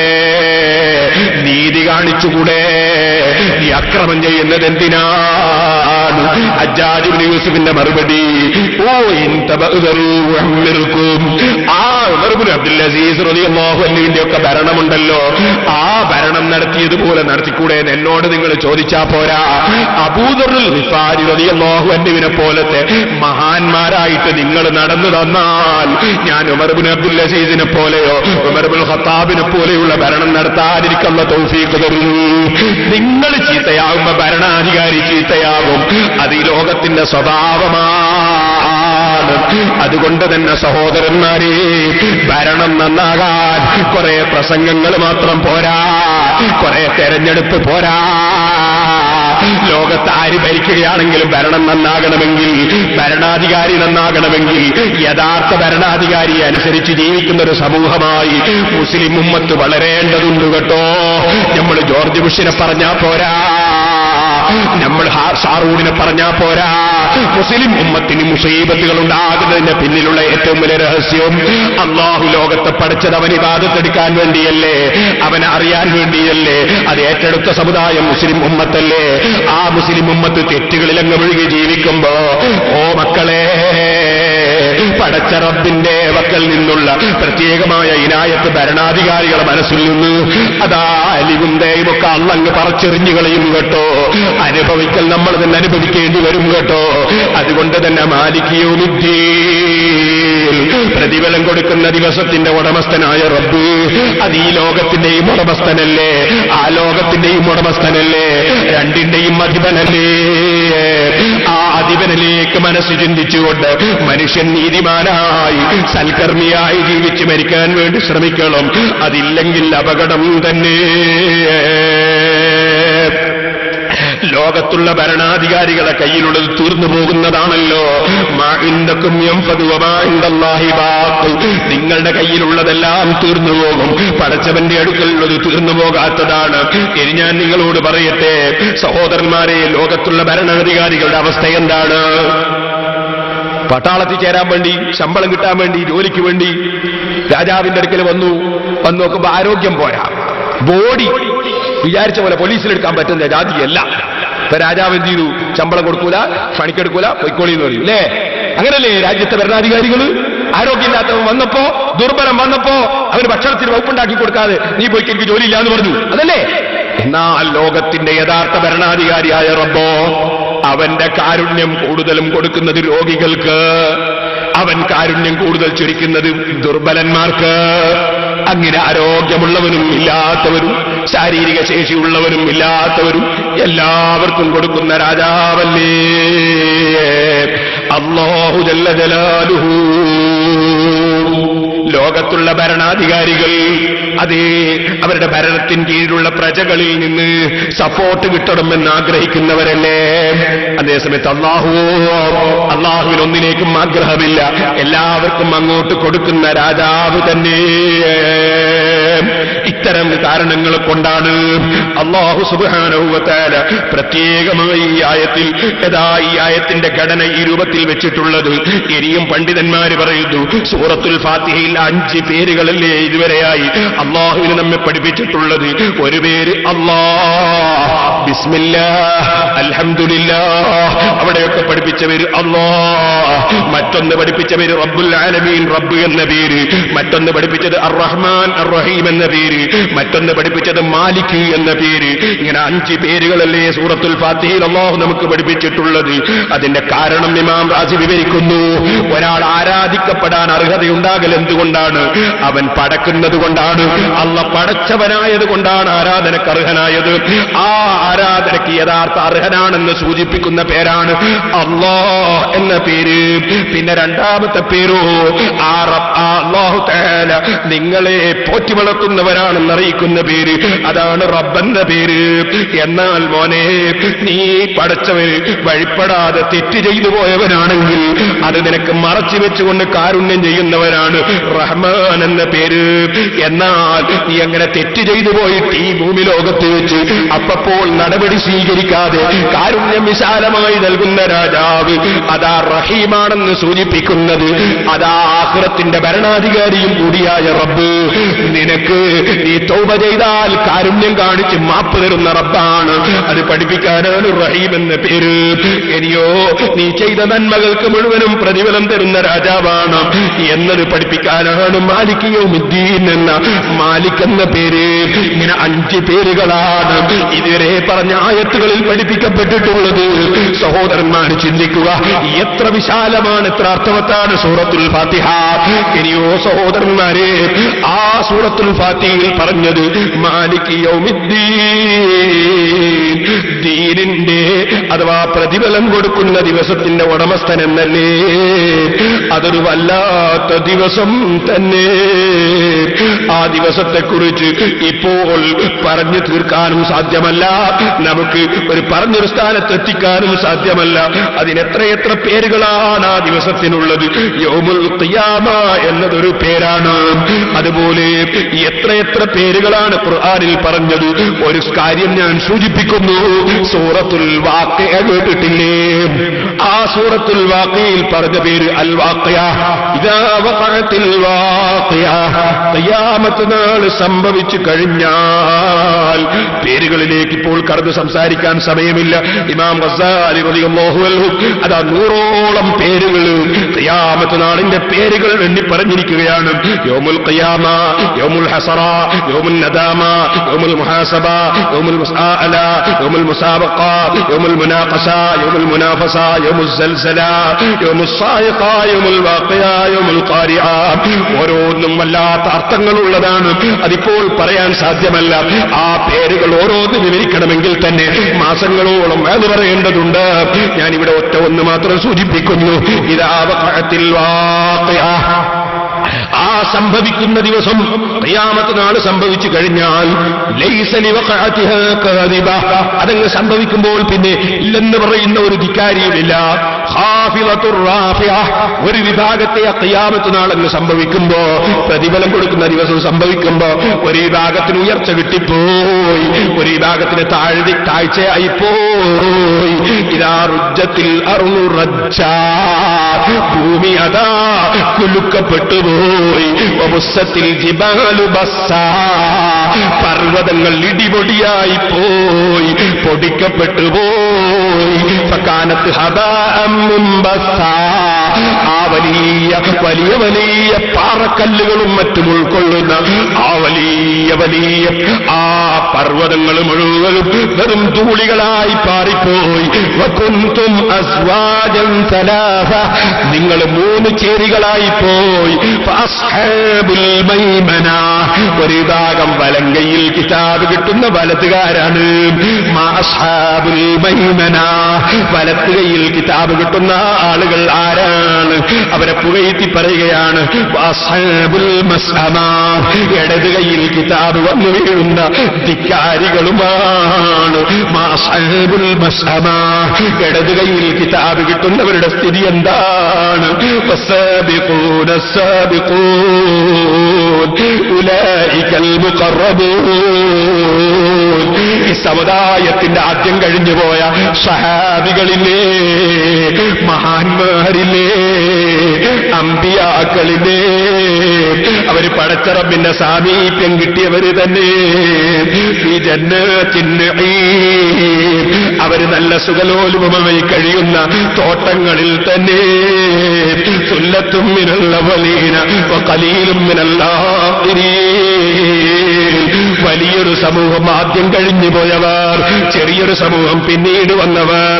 നീതി കാണിച്ചുകൂടെ? നീ അക്രമം ചെയ്യുന്നത് എന്തിനാണ്? ഹജ്ജാജ് ഇബ്നു യൂസുഫിന്റെ മറുപടി, ഓ ഇൻതബഅുറുക്കും, ആ ഉമർ ഇബ്നു അബ്ദുൽ അസീസ് റളിയല്ലാഹു അൻഹുവിന്റെ ഒക്കെ ഭരണമുണ്ടല്ലോ, ആ ഭരണം നടത്തിയതുപോലെ നടത്തിക്കൂടെ എന്ന് എന്നോട് നിങ്ങൾ ചോദിച്ചാ പോരാ. അബൂദറുൽ ഗിഫാരി റളിയല്ലാഹു അൻഹുവിനെ പോലത്തെ മഹാന്മാരായിട്ട് നിങ്ങൾ നടന്നു തന്നാൽ ഞാൻ ഉമർ ഇബ്നു അബ്ദുൽ അസീസിനെ പോലെയോ ഉമർ ഇബ്നുൽ ഖത്താബിനെ പോലെയുള്ള ഭരണം നടത്താതിരിക്കുന്ന തൗഫീഖ് തരുന്നു. നിങ്ങൾ ചീത്തയാകുമ്പോ ഭരണാധികാരി ചീത്തയാകും. അത് ഈ ലോകത്തിന്റെ സ്വഭാവമാണ്. അതുകൊണ്ട് തന്നെ സഹോദരന്മാരെ, ഭരണം നന്നാകാൻ കുറെ പ്രസംഗങ്ങൾ മാത്രം പോരാ, കുറെ തെരഞ്ഞെടുപ്പ് പോരാ. ലോകത്ത് ആര് ഭരിക്കുകയാണെങ്കിലും ഭരണം നന്നാകണമെങ്കിൽ, ഭരണാധികാരി നന്നാകണമെങ്കിൽ യഥാർത്ഥ ഭരണാധികാരിയെ അനുസരിച്ച് ജീവിക്കുന്ന ഒരു സമൂഹമായി മുസ്ലിം ഉമ്മത്ത് വളരേണ്ടതുണ്ട് കേട്ടോ. നമ്മൾ ജോർജ് ബുഷിനെ പറഞ്ഞാ പോരാ, നമ്മൾ ഷാറൂണിനെ പറഞ്ഞാ പോരാ. മുസ്ലിം ഉമ്മത്തിന് മുസീബത്തുകൾ ഉണ്ടാകുന്നതിന്റെ പിന്നിലുള്ള ഏറ്റവും വലിയ രഹസ്യം, അള്ളാഹു ലോകത്തെ പഠിച്ചത് അവൻ ഇബാദത്തെടുക്കാൻ വേണ്ടിയല്ലേ, അവനെ അറിയാൻ വേണ്ടിയല്ലേ. അത് ഏറ്റെടുത്ത സമുദായം മുസ്ലിം ഉമ്മത്തല്ലേ. ആ മുസ്ലിം ഉമ്മത്ത് തെറ്റുകളിലങ്ങ് മുഴുകി ജീവിക്കുമ്പോ, ഓ മക്കളെ, പടച്ച റബ്ബിന്റെ വക്കൽ നിന്നുള്ള പ്രത്യേകമായ ഇനായത്ത് ഭരണാധികാരികളെ മനസ്സിൽ നിന്ന് അതാ അലിവും ദൈവമൊക്കെ അള്ളങ്ങ് പറിച്ചെറിഞ്ഞു കളയും കേട്ടോ. അനുഭവിക്കൽ നമ്മൾ തന്നെ അനുഭവിക്കേണ്ടി വരും കേട്ടോ. അതുകൊണ്ട് തന്നെ മാലിക് യൗമിദ്ദീൻ, പ്രതിഫലം കൊടുക്കുന്ന ദിവസത്തിന്റെ ഉടമസ്ഥനായ റബ്ബ്, അത് ഈ ലോകത്തിന്റെയും ഉടമസ്ഥനല്ലേ, ആ ലോകത്തിന്റെയും ഉടമസ്ഥനല്ലേ, രണ്ടിന്റെയും അധിപനല്ലേ. ആ അധിപനിലേക്ക് മനസ്സ് ചിന്തിച്ചുകൊണ്ട് മനുഷ്യൻ നീതിമാനായി സൽക്കർമ്മിയായി ജീവിച്ച് മരിക്കാൻ വേണ്ടി ശ്രമിക്കണം. അതില്ലെങ്കിൽ അപകടം തന്നെ. ലോകത്തുള്ള ഭരണാധികാരികളെ കയ്യിലുള്ളത് തീർന്നു പോകുന്നതാണല്ലോ. നിങ്ങളുടെ കയ്യിലുള്ളതെല്ലാം തീർന്നു പോകും, പടച്ചവന്റെ അടുക്കലുള്ളത് തീർന്നു പോകാത്തതാണ്. ഇനി ഞാൻ നിങ്ങളോട് പറയട്ടെ സഹോദരന്മാരെ, ലോകത്തുള്ള ഭരണാധികാരികളുടെ അവസ്ഥ എന്താണ്? പട്ടാളത്തിൽ ചേരാൻ വേണ്ടി, ശമ്പളം കിട്ടാൻ വേണ്ടി, ജോലിക്ക് വേണ്ടി രാജാവിന്റെ അടുക്കൽ വന്നു വന്നു നോക്കുമ്പോ ആരോഗ്യം പോരാ, ബോഡി വിചാരിച്ച പോലെ പോലീസിലെടുക്കാൻ പറ്റുന്ന ജാതിയല്ല. ഇപ്പൊ രാജാവ് എന്ത് ചെയ്തു? ശമ്പളം കൊടുക്കൂല, പണിക്കെടുക്കൂല, പൊയ്ക്കോളി എന്ന് പറയും അല്ലേ? അങ്ങനല്ലേ രാജ്യത്തെ ഭരണാധികാരികൾ? ആരോഗ്യമില്ലാത്തവൻ വന്നപ്പോ, ദുർബലം വന്നപ്പോ അവന് ഭക്ഷണത്തിന് വകുപ്പുണ്ടാക്കി കൊടുക്കാതെ നീ പോയിക്ക് എനിക്ക് ജോലിയില്ല എന്ന് പറഞ്ഞു, അതല്ലേ? എന്നാൽ ലോകത്തിന്റെ യഥാർത്ഥ ഭരണാധികാരിയായ റബ്ബോ, അവന്റെ കാരുണ്യം കൂടുതലും കൊടുക്കുന്നത് രോഗികൾക്ക്, അവൻ കാരുണ്യം കൂടുതൽ ചുരിക്കുന്നത് ദുർബലന്മാർക്ക്. അങ്ങനെ ആരോഗ്യമുള്ളവനും ഇല്ലാത്തവരും, ശാരീരിക ശേഷിയുള്ളവരും ഇല്ലാത്തവരും എല്ലാവർക്കും കൊടുക്കുന്ന രാജാവല്ലേ അല്ലാഹു ജല്ല ജലാലുഹു. ലോകത്തുള്ള ഭരണാധികാരികൾ അതേ അവരുടെ ഭരണത്തിന് കീഴിലുള്ള പ്രജകളിൽ നിന്ന് സപ്പോർട്ട് കിട്ടണമെന്ന് ആഗ്രഹിക്കുന്നവരല്ലേ? അതേസമയത്ത് അല്ലാഹുവോ അല്ലാഹുവിൽ ഒന്നിലേക്കും ആഗ്രഹമില്ല, എല്ലാവർക്കും അങ്ങോട്ട് കൊടുക്കുന്ന രാജാവ് തന്നെ. ഇത്തരം കാരണങ്ങൾ കൊണ്ടാണ് അല്ലാഹു സുബ്ഹാനഹു വ തആല പ്രത്യേകമായി ഈ ആയത്തിൽ യഥാ ഈ ആയത്തിന്റെ ഘടന ഈ രൂപത്തിൽ വെച്ചിട്ടുള്ളത്. ഇനിയും പണ്ഡിതന്മാർ പറയുന്നു, സൂറത്തുൽ ഫാത്തിഹയിൽ അഞ്ച് പേരുകളല്ലേ ഇതുവരെയായി അല്ലാഹുവിനെ നമ്മെ പഠിപ്പിച്ചിട്ടുള്ളത്. ഒരു പേര് അല്ലാഹ്, ബിസ്മില്ലാഹ്, അൽഹംദുലില്ലാഹ്, അവിടെയൊക്കെ പഠിപ്പിച്ച പേര് അല്ലാഹ്. മറ്റൊന്ന് പഠിപ്പിച്ച പേര് റബ്ബുൽ ആലമീൻ, റബ്ബ് എന്ന പേര്. മറ്റൊന്ന് പഠിപ്പിച്ചത് അർ റഹ്മാൻ അർ റഹീം എന്ന പേര്. മറ്റൊന്ന് പഠിപ്പിച്ചത് മാലിക് എന്ന പേര്. ഇങ്ങനെ അഞ്ച് പേരുകളല്ലേ സൂറത്തുൽ ഫാത്തിഹയിൽ അല്ലാഹു നമുക്ക് പഠിപ്പിച്ചിട്ടുള്ളത്. അതിന്റെ കാരണം ഇമാം റാസി വിവരിക്കുന്നു. ഒരാൾ ആരാധിക്കപ്പെടാൻ അർഹതയുണ്ടാകൽ എന്തുകൊണ്ടാണ്? അവൻ പടക്കുന്നത് കൊണ്ടാണ്. അല്ലാഹ് പടച്ചവനായത് കൊണ്ടാണ് ആരാധനക്ക് അർഹനായത്. ആ ആരാധനയ്ക്ക് യഥാർത്ഥ അർഹനാണെന്ന് സൂചിപ്പിക്കുന്ന പേരാണ് അല്ലാഹ് എന്ന പേര്. പിന്നെ രണ്ടാമത്തെ പേരോ ആ അല്ലാഹു തആല നിങ്ങളെ പോറ്റി വളർത്തുന്നവരാണെന്ന് അറിയിക്കുന്ന പേര്, അതാണ് റബ്ബെന്ന പേര്. എന്നാൽ മോനെ, നീ പടച്ചവന് വഴിപ്പെടാതെ തെറ്റ് ചെയ്തു പോയവനാണെങ്കിൽ അത് നിനക്ക് മറച്ചു വെച്ചുകൊണ്ട് കാരുണ്യം ചെയ്യുന്നവരാണ് റഹ്മാൻ എന്ന പേര്. എന്നാൽ നീ അങ്ങനെ തെറ്റ് ചെയ്തു പോയിട്ട് ഈ ഭൂമി ലോകത്ത് വെച്ച് അപ്പപ്പോൾ നടപടി സ്വീകരിക്കാതെ കാരുണ്യം വിശാലമായി നൽകുന്ന രാജാവ് അതാ റഹീമാണെന്ന് സൂചിപ്പിക്കുന്നത് അതാ ആഖിറത്തിന്റെ ഭരണാധികാരിയും കൂടിയായ റബ്ബ്. നിനക്ക് നീ തൗബ ചെയ്താൽ കാരുണ്യം കാണിച്ച് മാപ്പ് തരുന്ന റബ്ബാണ്. അത് പഠിപ്പിക്കാനാണ് റഹീം എന്ന പേര്. ഇനിയോ നീ ചെയ്ത നന്മകൾക്ക് മുഴുവനും പ്രതിഫലം തരുന്ന രാജാവാണ് എന്നത് പഠിപ്പിക്കാനാണ് മാലിക് യൗമുദ്ദീൻ എന്ന മാലിക് എന്ന പേര്. ഇങ്ങനെ അഞ്ച് പേരുകളാണ് ഇതുവരെ പറഞ്ഞ ആയത്തുകളിൽ പഠിപ്പിക്കപ്പെട്ടിട്ടുള്ളത്. സഹോദരന്മാർ ചിന്തിക്കുക, എത്ര വിശാലമാണ്, എത്ര അർത്ഥവത്താണ് സൂറത്തുൽ ഫാത്തിഹ. ഇനിയോ സഹോദരന്മാരെ, ആ സൂറത്തുൽ ഫാത്തിഹയിൽ പറഞ്ഞത് മാലിക് യൗമിദ്ദീൻ, ദീനിന്റെ അഥവാ പ്രതിഫലം കൊടുക്കുന്ന ദിവസത്തിന്റെ ഉടമസ്ഥൻ എന്നല്ലേ? അതൊരു വല്ലാത്ത ദിവസം തന്നെ. ആ ദിവസത്തെക്കുറിച്ച് ഇപ്പോൾ പറഞ്ഞു തീർക്കാനും സാധ്യമല്ല, നമുക്ക് ഒരു പറഞ്ഞൊരു സ്ഥാനത്തെത്തിക്കാനും സാധ്യമല്ല. അതിനെത്രയെത്ര പേരുകളാണ് ആ ദിവസത്തിനുള്ളത്. യൗമുൽ ഖിയാമ എന്നതൊരു പേരാണ്. അതുപോലെ എത്രയെത്ര പേരുകളാണ് ഖുർആനിൽ പറഞ്ഞത്. ഒരു കാര്യം ഞാൻ സൂചിപ്പിക്കുന്നു, സൂറത്തുൽ വാഖിഅ കേട്ടിട്ടില്ലേ? ആ സൂറത്തുൽ വാഖിഅയിൽ പറഞ്ഞ പേര് അൽ വാഖിഅ. ഇദാ വഖഅത്തിൽ വാഖിഅ, ഖിയാമത്ത് നാൾ സംഭവിച്ചു കഴിഞ്ഞാൽ. പേരുകളിലേക്ക് ഇപ്പോൾ കടന്ന് സംസാരിക്കാൻ സമയമില്ല. ഇമാം ഗസാലി റളിയല്ലാഹു അൻഹു അതാ നൂറോളം പേരുകൾ ഖിയാമത്ത് നാളിന്റെ പേരുകൾ എണ്ണി പറഞ്ഞിരിക്കുകയാണ്. യൗമുൽ ഖിയാമ, യൗമുൽ ഹസറ, യൗമുൽ നദാമ, യൗമുൽ മുഹാസബ, യൗമുൽ മുസ്ആഅല, യൗമുൽ മുസാബഖ, യൗമുൽ മുനാഖസ, യൗമുൽ മുനാഫസ, യൗമുൽ സൽസല, യൗമുൽ സായിഖ, യൗമുൽ വാഖിഅ, യൗമുൽ ഖാരിഅ. ഓരോന്നും വല്ലാത്ത അർത്ഥങ്ങളുള്ളതാണ്. അതിപ്പോൾ പറയാൻ സാധ്യമല്ല. ആ പേരുകൾ ഓരോന്ന് വിവരിക്കണമെങ്കിൽ തന്നെ മാസങ്ങളോളം അത് പറയേണ്ടതുണ്ട്. ഞാനിവിടെ ഒറ്റ ഒന്ന് മാത്രം സൂചിപ്പിക്കുന്നു. ഇദാ വഖഅത്തിൽ വാഖിഅ, ആ സംഭവിക്കുന്ന ദിവസം ഖിയാമത്ത് നാൾ സംഭവിച്ചു കഴിഞ്ഞാൽ ലൈസ ലിവഖഅതിഹാ കാദിബ, അതങ്ങ് സംഭവിക്കുമ്പോൾ പിന്നെ ഇല്ലെന്ന് പറയുന്ന ഒരു ധിക്കാരിയുമില്ല. ഖാഫിളത്തുർ റാഫിഅ, ഒരു വിഭാഗത്തെ ഖിയാമത്ത് നാൾ അങ്ങ് സംഭവിക്കുമ്പോ, പ്രതിഫലം കൊടുക്കുന്ന ദിവസം സംഭവിക്കുമ്പോ ഒരു വിഭാഗത്തിന് ഉയർച്ച കിട്ടിപ്പോയി, ഒരു വിഭാഗത്തിന് താഴ്തി താഴ്ചയായിപ്പോയി. ഇദാ റുജ്ജത്തിൽ അർളു റജ്ജാ, ഭൂമി അതാ കുലുക്കപ്പെട്ടുപോയി. വബുസ്സത്തിൽ ജിബാലു ബസ്സാ, പർവ്വതങ്ങൾ ഇടിപൊടിയായി പോയി, പൊടിക്കപ്പെട്ടു പോയി. ഫകാനത്ത് ഹബാഅം മുംബസ്സാ, ആ വലിയ വലിയ വലിയ പാറക്കല്ലുകളും മറ്റും ഉൾക്കൊള്ളുന്ന ആ വലിയ വലിയ ആ പർവ്വതങ്ങൾ മുഴുവനും വെറും ധൂളികളായി പാറിപ്പോയി. വകുന്തും അസ്വാജൻ സലാസ, നിങ്ങൾ മൂന്ന് ചേരികളായി പോയി. ഫഅസ്ഹാബുൽ മൈമന, ഒരു വിഭാഗം വലങ്കയിൽ കിതാബ് കിട്ടുന്ന വലത്തുകാരാണ്. മാ അസ്ഹാബുൽ മൈമന, വലത്തുകയിൽ കിതാബ് കിട്ടുന്ന ആളുകൾ ആരാണ്? അവരെ പുകഴ്ത്തി പറയുകയാണ് അസ്ഹാബുൽ മസ്അമ, ഇടതുകയിൽ കിതാബ് വന്നു വീഴുന്ന ധിക്കാരികളുമാണ്. മാ അസ്ഹാബുൽ മസ്അമ, ഇടതുകയിൽ കിതാബ് കിട്ടുന്നവരുടെ സ്ഥിതി എന്താണ്? വസ്സാബിഖൂന السابقون أولئك المقربون. ഈ സമുദായത്തിന്റെ ആദ്യം കഴിഞ്ഞുപോയ സഹാബികളില്ലേ, മഹാന്മാരില്ലേ, അമ്പിയാക്കളില്ലേ, അവര് പടച്ച റബ്ബിന്റെ സാമീപ്യം കിട്ടിയവര് തന്നെ. ഈ ജന്നത്തിൻ നഈം, അവര് നല്ല സുഖലോലുപമായി കഴിയുന്ന തോട്ടങ്ങളിൽ തന്നെ. സുല്ലത്തും മിനൽ അവലീന വഖലീലും മിനൽ ആഖിരീൻ. വലിയൊരു സമൂഹം ആദ്യം കഴിഞ്ഞു പോയവർ, ചെറിയൊരു സമൂഹം പിന്നീട് വന്നവർ.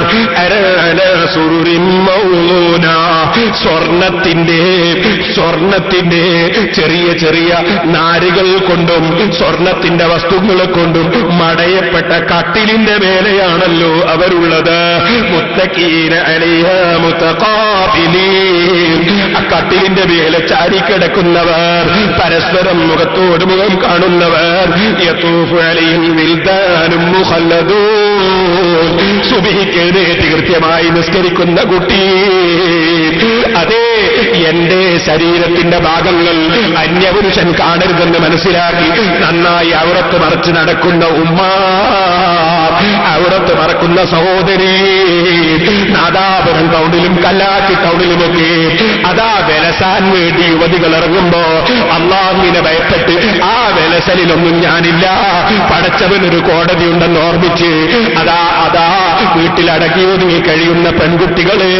സ്വർണത്തിന്റെ സ്വർണത്തിന്റെ ചെറിയ ചെറിയ നാരുകൾ കൊണ്ടും സ്വർണത്തിന്റെ വസ്തുക്കളെ കൊണ്ടും മടയപ്പെട്ട കട്ടിലിന്റെ മേലെയാണല്ലോ അവരുള്ളത്. മുത്തഖീന അലൈഹാ മുതഖാബിലീൻ, ആ കട്ടിലിന്റെ മേലെ ചാരിക്കിടക്കുന്നവർ, പരസ്പരം മുഖത്തോട് മുഖം കാണുന്നവർ. യതൂഫു അലൈഹിം വിൽദാനും മുഖല്ലദൂൻ, സുബ്ഹിക്ക് എഴുന്നേറ്റ് കൃത്യമായി നിസ്കരിക്കുന്ന കുട്ടി. അതേ, എന്റെ ശരീരത്തിന്റെ ഭാഗങ്ങൾ അന്യപുരുഷൻ കാണരുതെന്ന് മനസ്സിലാക്കി നന്നായി ഔറത്ത് മറച്ച് നടക്കുന്ന ഉമ്മ, ഔറത്ത് മറക്കുന്ന സഹോദരി, നാദാപുരം ടൗണിലും കല്ലാക്കി ടൗണിലുമൊക്കെ അതാ വിലസാൻ വേണ്ടി യുവതികൾ ഇറങ്ങുമ്പോ അള്ളാഹുവിനെ ഭയപ്പെട്ട് ആ വിലസലിലൊന്നും ഞാനില്ല, പടച്ചവനൊരു കോടതി ഉണ്ടെന്ന് ഓർമ്മിച്ച് അതാ അതാ വീട്ടിലടക്കി ഒതുങ്ങി കഴിയുന്ന പെൺകുട്ടികളെ,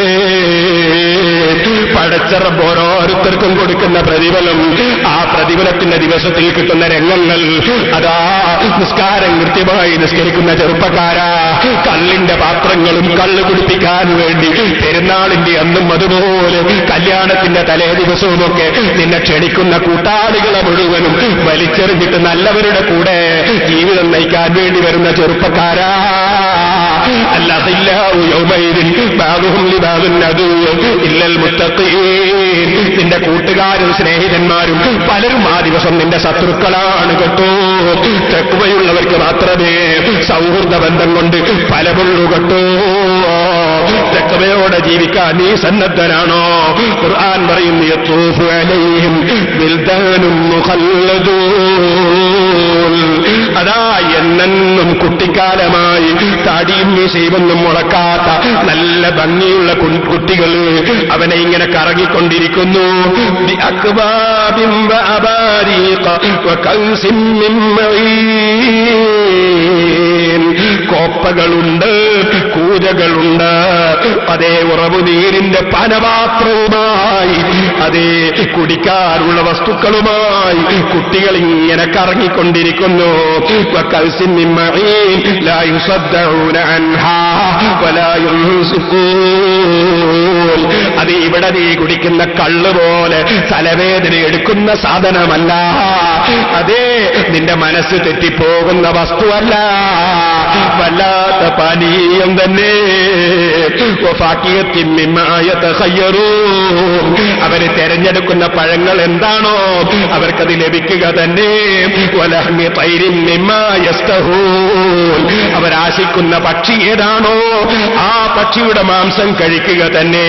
പടച്ചറബ് ഓരോരുത്തർക്കും കൊടുക്കുന്ന പ്രതിഫലം, ആ പ്രതിഫലത്തിന്റെ ദിവസത്തിൽ കിട്ടുന്ന രംഗങ്ങൾ. അതാ നിസ്കാരം കൃത്യമായി നിസ്കരിക്കുന്ന ചെറുപ്പക്കാരാ, കള്ളിന്റെ പാത്രങ്ങളും കള്ള് കുടിപ്പിക്കാൻ വേണ്ടി പെരുന്നാളിന്റെ അന്നും അതുപോലെ കല്യാണത്തിന്റെ തലേ ദിവസവുമൊക്കെ നിന്നെ ക്ഷണിക്കുന്ന കൂട്ടാളികളെ മുഴുവനും വലിച്ചെറിഞ്ഞിട്ട് നല്ലവരുടെ കൂടെ ജീവിതം നയിക്കാൻ വേണ്ടി വരുന്ന ചെറുപ്പക്കാരാ, നിന്റെ കൂട്ടുകാരും സ്നേഹിതന്മാരും പലരും ആ ദിവസം നിന്റെ ശത്രുക്കളാണ് കേട്ടോ. തെക്കുവയുള്ളവർക്ക് മാത്രമേ സൗഹൃദ ബന്ധം കൊണ്ട് ഫലമുള്ളൂ കേട്ടോ. തെക്കുവയോടെ ജീവിക്കാൻ നീ സന്നദ്ധനാണോ? ഖുർആൻ പറയുന്നു യതൂഫു അലൈഹിം വിൽദാനും മുഖല്ലദൂൻ. അതാ എന്നെന്നും കുട്ടിക്കാലമായി താടിയും മീശയുമൊന്നും മുളക്കാത്ത നല്ല ഭംഗിയുള്ള കുട്ടികൾ അവനെ ഇങ്ങനെ കറങ്ങിക്കൊണ്ടിരിക്കുന്നു. കോപ്പകളുണ്ട്, കൂരകളുണ്ട്, അതേ ഉറവുനീരിന്റെ പാനപാത്രവുമായി, അതേ കുടിക്കാറുള്ള വസ്തുക്കളുമായി കുട്ടികൾ ഇങ്ങനെ കറങ്ങിക്കൊണ്ടിരിക്കുന്നു. അത് ഇവിടെ നീ കുടിക്കുന്ന കള്ള് പോലെ തലവേദന എടുക്കുന്ന സാധനമല്ല. അതേ, നിന്റെ മനസ്സ് തെറ്റിപ്പോകുന്ന വസ്തുവല്ല, വല്ലാത്ത പാനീയം തന്നെ. അവര് തെരഞ്ഞെടുക്കുന്ന പഴങ്ങൾ എന്താണോ അവർക്കത് ലഭിക്കുക തന്നെ. അവരാശിക്കുന്ന പക്ഷി ഏതാണോ ആ പക്ഷിയുടെ മാംസം കഴിക്കുക തന്നെ.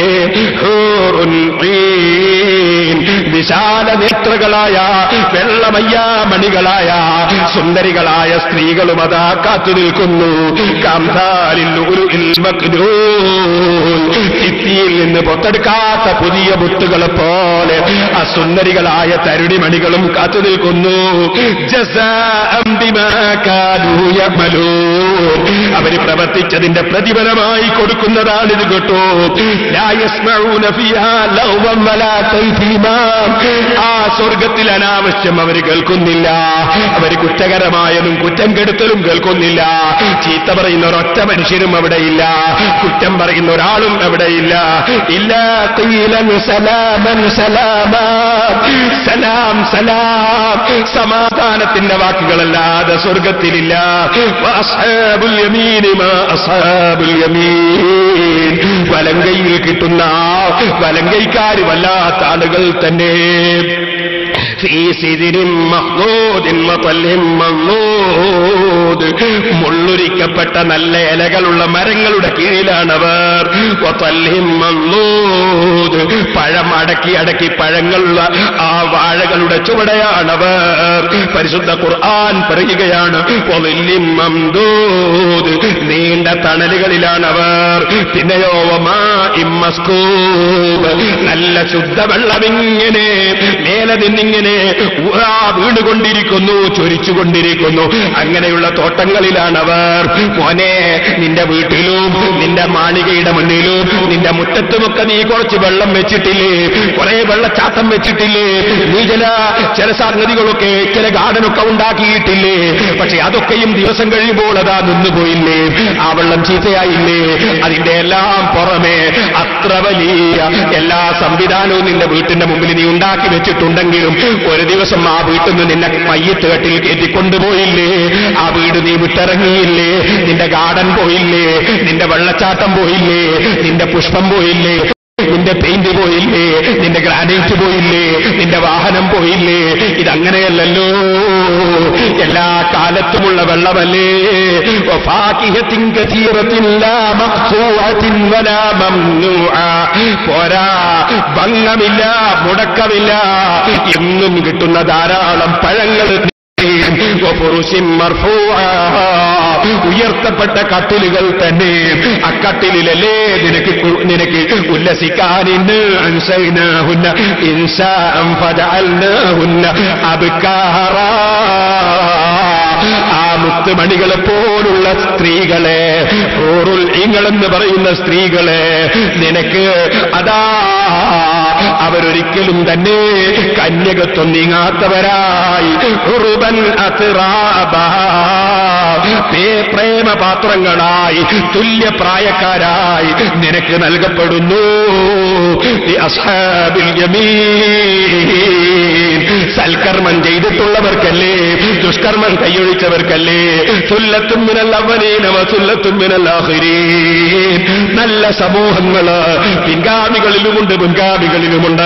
വിശാല നേത്രകളായ വെള്ളമയ്യാമണികളായ സുന്ദരികളായ സ്ത്രീകളും അതാ കാത്തു നിൽക്കുന്നു. ചിത്തിയിൽ നിന്ന് പൊത്തെടുക്കാത്ത പുതിയ മുത്തുകളെ പോലെ ആ സുന്ദരികളായ തരുണിമണികളും കാത്തു നിൽക്കുന്നു. അവര് പ്രവർത്തിച്ചതിന്റെ പ്രതിഫലമായി കൊടുക്കുന്നതാണിത് കേട്ടോ. ആ സ്വർഗത്തിൽ അനാവശ്യം അവർ കേൾക്കുന്നില്ല, അവർ കുറ്റകരമായതും കുറ്റം കെടുത്തലും കേൾക്കുന്നില്ല. ചീത്ത പറയുന്ന ഒരൊറ്റ മനുഷ്യരും അവിടെയില്ല, കുറ്റം പറയുന്ന ഒരാളും അവിടെയില്ല. ഇല്ല ഖീലൻ സലാമൻ സലാമാ, സലാം സലാം, സമാധാനത്തിന്റെ വാക്കുകളല്ലാതെ സ്വർഗത്തിലില്ല. വഅസ്ഹാബുൽ യമീൻ മാ അസ്ഹാബുൽ യമീൻ, വലങ്കയിൽ കിട്ടുന്ന വലങ്കൈക്കാര് വല്ലാത്ത ആളുകൾ തന്നെ. മുള്ളുരിക്കപ്പെട്ട നല്ല ഇലകളുള്ള മരങ്ങളുടെ കീഴിലാണവർ. പഴം അടക്കി അടക്കി പഴങ്ങളുള്ള ആ വാഴകളുടെ ചുവടെയാണവർ. പരിശുദ്ധ ഖുർആൻ പറയുകയാണ് നീണ്ട തണലുകളിലാണവർ. പിന്നെയോ നല്ല ശുദ്ധവെള്ളമിങ്ങനെ മേലെ നിന്നിങ്ങനെ വീണുകൊണ്ടിരിക്കുന്നു, ചൊരിച്ചുകൊണ്ടിരിക്കുന്നു. അങ്ങനെയുള്ള തോട്ടങ്ങളിലാണവർ. മോനെ, നിന്റെ വീട്ടിലും നിന്റെ മാളികയുടെ മുന്നിലും നിന്റെ മുറ്റത്തുമൊക്കെ നീ കുറച്ച് വെള്ളം വെച്ചിട്ടില്ലേ, കുറെ വെള്ളച്ചാട്ടം വെച്ചിട്ടില്ലേ, നീ ചില ചില സംഗതികളൊക്കെ ചില ഗാർഡനൊക്കെ ഉണ്ടാക്കിയിട്ടില്ലേ. പക്ഷെ അതൊക്കെയും ദിവസം കഴിയുമ്പോൾ അതാ നിന്നുപോയില്ലേ, ആ വെള്ളം ചീത്തയായില്ലേ. അതിന്റെ എല്ലാം പുറമെ അത്ര വലിയ എല്ലാ സംവിധാനവും നിന്റെ വീട്ടിന്റെ മുമ്പിൽ നീ ഉണ്ടാക്കി വെച്ചിട്ടുണ്ടെങ്കിലും ഒരു ദിവസം ആ വീട്ടിൽ നിന്ന് നിന്നെ മയ്യത്ത് കെട്ടിൽ കയറ്റിക്കൊണ്ടുപോയില്ലേ, ആ വീട് നീ വിട്ടിറങ്ങിയില്ലേ, നിന്റെ ഗാർഡൻ പോയില്ലേ, നിന്റെ വെള്ളച്ചാട്ടം പോയില്ലേ, നിന്റെ പുഷ്പം പോയില്ലേ, നിന്റെ പെയിന്റ് പോയില്ലേ, നിന്റെ ഗ്രാനൈറ്റ് പോയില്ലേ, നിന്റെ വാഹനം പോയില്ലേ. ഇതങ്ങനെയല്ലല്ലോ, എല്ലാ കാലത്തുമുള്ള വെള്ളമല്ലേ. പോരാ, ഭംഗമില്ല, മുടക്കമില്ല, എന്നും കിട്ടുന്ന ധാരാളം പഴങ്ങൾ. ഉയർത്തപ്പെട്ട കട്ടിലുകൾ തന്നെ. അക്കട്ടിലല്ലേ നിനക്ക് നിനക്ക് ഉല്ലസിക്കാനിന്ന് അൻസൈനാഹുന്ന ഇൻസാഅൻ ഫജഅൽനാഹുന്ന അബ്കാറാ. ആ മുത്തുമണികളെ പോലുള്ള സ്ത്രീകളെ, ഹൂറുൽ ഈങ്ങളെന്ന് പറയുന്ന സ്ത്രീകളെ നിനക്ക് അതാ അവരൊരിക്കലും തന്നെ കന്യകത്വം നീങ്ങാത്തവരായി ഉറുബൻ അത്റാബാ, പ്രേമപാത്രങ്ങളായി തുല്യപ്രായക്കാരായി നിനക്ക് നൽകപ്പെടുന്നു. അസ്ഹാബിൽ യമീൻ, സൽക്കർമ്മം ചെയ്തിട്ടുള്ളവർക്കല്ലേ, ദുഷ്കർമ്മം കൈയൊഴിച്ചവർക്കല്ലേ. സുല്ലത്തും മിനൽ അവ്വലീന വസുല്ലത്തും മിനൽ ആഖിരീൻ. നല്ല സമൂഹങ്ങള് പിൻഗാമികളിലുമുണ്ട് മുൻഗാമികളിലുമുണ്ട്.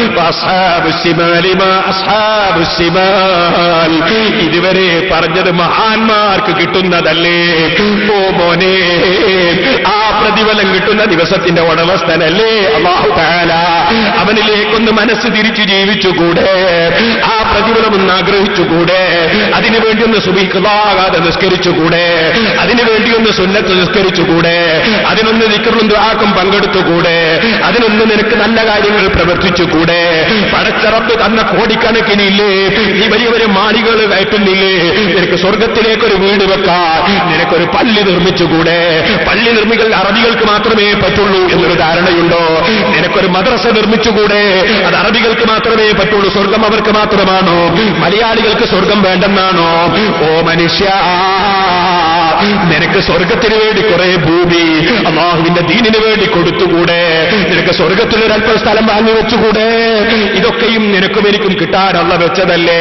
ഇതുവരെ പറഞ്ഞത് മഹാന്മാർക്ക് കിട്ടുന്നതല്ലേ. ഓ മോനെ, ആ പ്രതിഫലം കിട്ടുന്ന ദിവസത്തിന്റെ ഉടമസ്ഥനല്ലേ അല്ലാഹു തആല. അവനിലേക്കൊന്ന് മനസ്സ് തിരിച്ചു ജീവിച്ചുകൂടെ, ആ പ്രതിഫലം ഒന്ന് ആഗ്രഹിച്ചുകൂടെ, അതിനുവേണ്ടി ഒന്ന് സുബഹിഖാകാതെ നിസ്കരിച്ചുകൂടെ, അതിനുവേണ്ടി ഒന്ന് സുന്നത്ത് നിസ്കരിച്ചുകൂടെ, അതിനൊന്ന് ദിക്റും ദുആക്കും പങ്കെടുത്തുകൂടെ, അതിനൊന്ന് നിനക്ക് നല്ല കാര്യങ്ങൾ പ്രവർത്തിച്ചുകൂടെ. പടച്ച റബ്ബ് തന്ന കോടിക്കണക്കിനില്ലേ, നീ വലിയ വലിയ മാളികൾ കയറ്റുന്നില്ലേ, നിനക്ക് സ്വർഗത്തിലേക്കൊരു വീട് വെക്കാൻ നിനക്കൊരു പള്ളി നിർമ്മിച്ചുകൂടെ. പള്ളി നിർമ്മിക്കൽ അറബികൾക്ക് മാത്രമേ പറ്റുള്ളൂ എന്നൊരു ധാരണയുണ്ടോ? നിനക്കൊരു മദ്രസ നിർമ്മിച്ചുകൂടെ, അത് അറബികൾക്ക് മാത്രമേ പറ്റുള്ളൂ, സ്വർഗം അവർക്ക് മാത്രമാണോ? മലയാളികൾക്ക് സ്വർഗം വേണ്ടെന്നാണോ? ഓ മനുഷ്യ, നിനക്ക് സ്വർഗത്തിന് വേണ്ടി കുറെ ഭൂമി അല്ലാഹുവിന്റെ ദീനിന് വേണ്ടി കൊടുത്തുകൂടെ? നിനക്ക് സ്വർഗത്തിലൊരല്പം സ്ഥലം വാങ്ങി വെച്ചുകൂടെ? ഇതൊക്കെയും നിനക്കും എനിക്കും കിട്ടാനുള്ള വെച്ചതല്ലേ.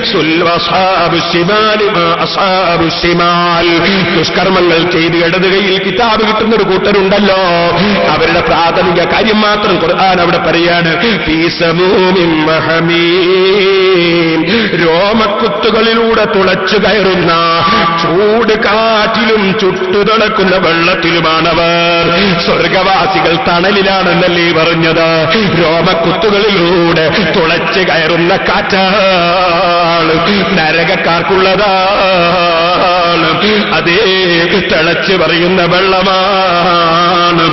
ദുഷ്കർമ്മങ്ങൾ ചെയ്ത് ഇടത് കൈയിൽ കിതാബ് കിട്ടുന്നൊരു കൂട്ടരുണ്ടല്ലോ, അവരുടെ പ്രാഥമിക കാര്യം മാത്രം ഖുർആൻ അവിടെ പറയാണ്. രോമക്കുത്തുകളിലൂടെ തുളച്ചു കയറുന്ന ചൂട് കാറ്റിലും ചുട്ടുതിളക്കുന്ന വെള്ളത്തിലുമാണവർ. സ്വർഗവാസികൾ തണലിലാണെന്നല്ലേ പറഞ്ഞത്. രോമക്കുത്തുകളിലൂടെ തുളച്ചു കയറുന്ന കാറ്റാണ് നരകക്കാർക്കുള്ളതാണ്. അതേ തിളച്ച് പറയുന്ന വെള്ളമാണ്.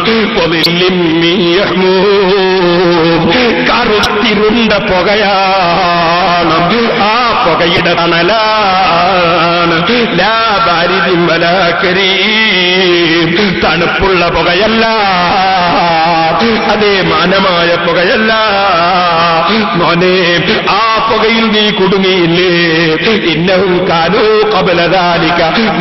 കറുത്തിരുണ്ട പുകയാണ്, ആ പുകയുടെ തണലാണ്. ലാ ബാരിദിൻ വലാ കരീം, തണുപ്പുള്ള പുകയല്ല, അതേ മാനമായ പുകയല്ല മോനെ. ആ പുകയിൽ നീ കുടുങ്ങിയില്ലേ? ഇന്നഹും കാനൂ ഖബല ദാലിക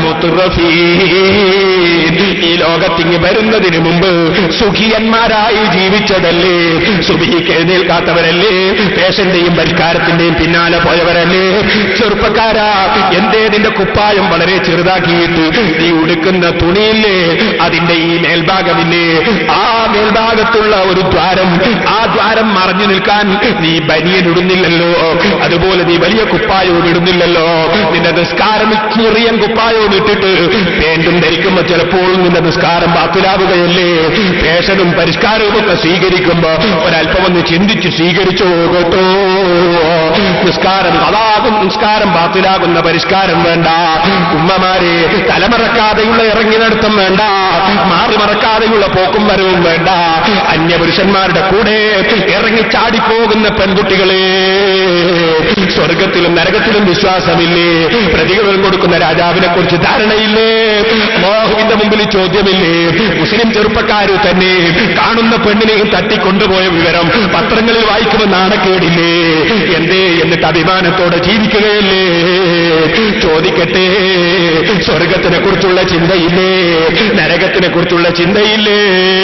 മുത്റഫീൻ. ഈ ലോകത്തിങ്ങ് വരുന്നതിന് മുമ്പ് സുഖിയന്മാരായി ജീവിച്ചതല്ലേ? സുബഹിക്ക് എഴുന്നേൽക്കാത്തവരല്ലേ? പേഷന്റെയും പരിഷ്കാരത്തിന്റെയും പിന്നാലെ പോയവരല്ലേ? ചെറുപ്പക്കാരാ, എന്തേ നിന്റെ കുപ്പായം വളരെ ചെറുതാക്കിയിട്ട് നീ ഉടുക്കുന്ന തുണിയില്ലേ, അതിന്റെ ഈ മേൽഭാഗമില്ലേ, ആ മേൽഭാഗത്തുള്ള ഒരു ദ്വാരം, ആ ദ്വാരം മറഞ്ഞു നിൽക്കാൻ നീ ബനിയൻ ഇടുന്നില്ലല്ലോ, അതുപോലെ നീ വലിയ കുപ്പായവും ഇടുന്നില്ലല്ലോ. നിന്റെ നിസ്കാരം ചെറിയ കുപ്പായവും ഇട്ടിട്ട് പേന്റും ധരിക്കുമ്പോ ചിലപ്പോൾ നിന്റെ നിസ്കാരം ബാത്തിലാവുകയല്ലേ? പേഷനും പരിഷ്കാരവും ഒക്കെ സ്വീകരിക്കുമ്പോ ഒരല്പം ഒന്ന് ചിന്തിച്ച് സ്വീകരിച്ചോ കേട്ടോ. നിസ്കാരം അതാകും, നിസ്കാരം ബാത്തിലാകുന്ന പരിഷ്കാരം വേണ്ട. ഉമ്മമാരെ, തലമറക്കാതെയുള്ള ഇറങ്ങി നടത്തം വേണ്ട, മാറി മറക്കാതെയുള്ള പോക്കും വരവും വേണ്ട. അന്യപുരുഷന്മാരുടെ കൂടെ ഇറങ്ങി ചാടിപ്പോകുന്ന പെൺകുട്ടികളെ, സ്വർഗത്തിലും നരകത്തിലും വിശ്വാസമില്ലേ? പ്രതികളും കൊടുക്കുന്ന രാജാവിനെ കുറിച്ച് ധാരണയില്ലേ? അല്ലാഹുവിന്റെ മുമ്പിൽ ചോദ്യമില്ലേ? മുസ്ലിം ചെറുപ്പക്കാർ തന്നെ കാണുന്ന പെണ്ണിനെയും തട്ടിക്കൊണ്ടുപോയ വിവരം പത്രങ്ങളിൽ വായിക്കുമ്പോൾ നാണക്കേടില്ലേ? എന്തേ? എന്നിട്ട് അഭിമാനത്തോടെ ജീവിക്കുകയല്ലേ? ചോദിക്കട്ടെ, സ്വർഗത്തിനെ കുറിച്ചുള്ള ചിന്തയില്ലേ? നരകത്തിനെ കുറിച്ചുള്ള ചിന്തയില്ലേ?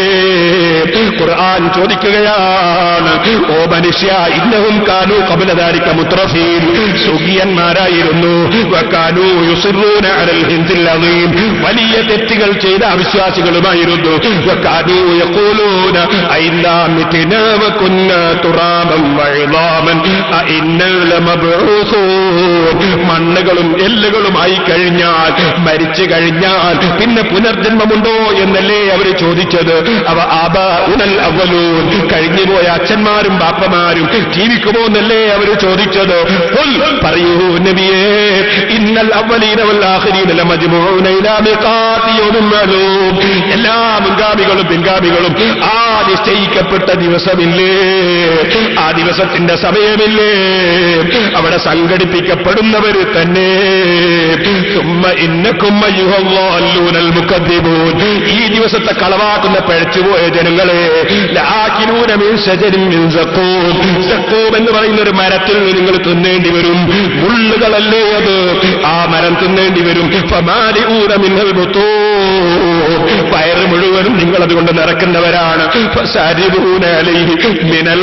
ഖുർആൻ ചോദിക്കുകയാണ്, ഓ മനുഷ്യ, ഇന്നഹും കാനൂ ഖബല ദാലിക മുത്റഫീൻ. സുഖിയന്മാരായിരുന്നു. വകാനൂ യുസിറൂന അലൽ ഹിൻസിൽ അദീം. വലിയ തെറ്റുകൾ ചെയ്ത അവിശ്വാസികളുമായിരുന്നു. വകാനൂ യഖൂലൂന അഇന്നാ മിത്നാ വകുന്നാ തുറാബൻ വഇളാമൻ അഇന്നാ ലമബ്ഊസൂൻ. മണ്ണുകളും എല്ലുകളുമായി കഴിഞ്ഞാൽ, മരിച്ചു കഴിഞ്ഞാൽ പിന്നെ പുനർജന്മമുണ്ടോ എന്നല്ലേ അവർ ചോദിച്ചത്. അവ ആബാഉനൽ അവ്വലൂൻ, കഴിഞ്ഞുപോയ അച്ഛന്മാരും ബാപ്പമാരും ജീവിക്കുമോ എന്നല്ലേ അവർ ചോദിച്ചത്. ഖുൽ, പറയൂ നബിയേ, ഇന്നൽ അവ്വലീന വൽ ആഖിരീന ലമജ്മൂന ഇലാ മിഖാതി യൗമിൻ മഅലൂം. എല്ലാ മുൻഗാമികളും പിൻഗാമികളും ആ നിശ്ചയിക്കപ്പെട്ട ദിവസമില്ലേ, ആ ദിവസത്തിന്റെ സമയമില്ലേ, അവിടെ സംഘടിപ്പിക്കപ്പെടുന്നവർ തന്നെ. സുമ്മ ഇന്നകും അയ്യുഹൽ മുകദ്ദിബൂൻ. ഈ ദിവസത്തെ കളവാക്കുന്ന പഴച്ചുപോയ ജനങ്ങളെ, ലആകിലൂന മിൻ ശജരിൻ മിൻ സഖൂം. സഖൂം എന്ന് പറയുന്ന ഒരു മരത്തിൽ നിങ്ങൾ തിന്നേണ്ടി വരും. മുള്ളുകളല്ലേ അത്, ആ മരം തിന്നേണ്ടി വരും. ഫമാലിഊന മിനൽ ബുതൂൻ. വയറ് മുഴുവനും നിങ്ങൾ അതുകൊണ്ട് നിറക്കുന്നവരാണ്. ഫസാരിബൂന അലൈഹി മിനൽ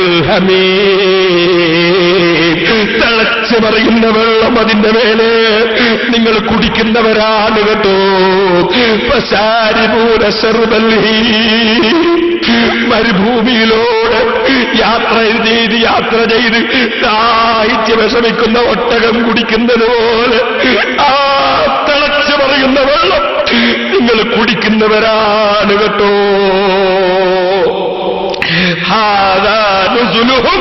ഹമീം. തിളച്ച് പറയുന്ന വെള്ളം അതിന്റെ മേലെ നിങ്ങൾ കുടിക്കുന്നവരാണ് കേട്ടോ. ഫസാരിബൂന ശർബൽ ഹീം. മരുഭൂമിയിലൂടെ യാത്ര ചെയ്ത് യാത്ര ചെയ്ത് ദാഹിച്ച് വിഷമിക്കുന്ന ഒട്ടകം കുടിക്കുന്നത് പോലെ ആ തിളച്ച് പറയുന്ന വെള്ളം നിങ്ങൾ കുടിക്കുന്നവരാണ് കേട്ടോ. ഹാദാ നുസുലുഹും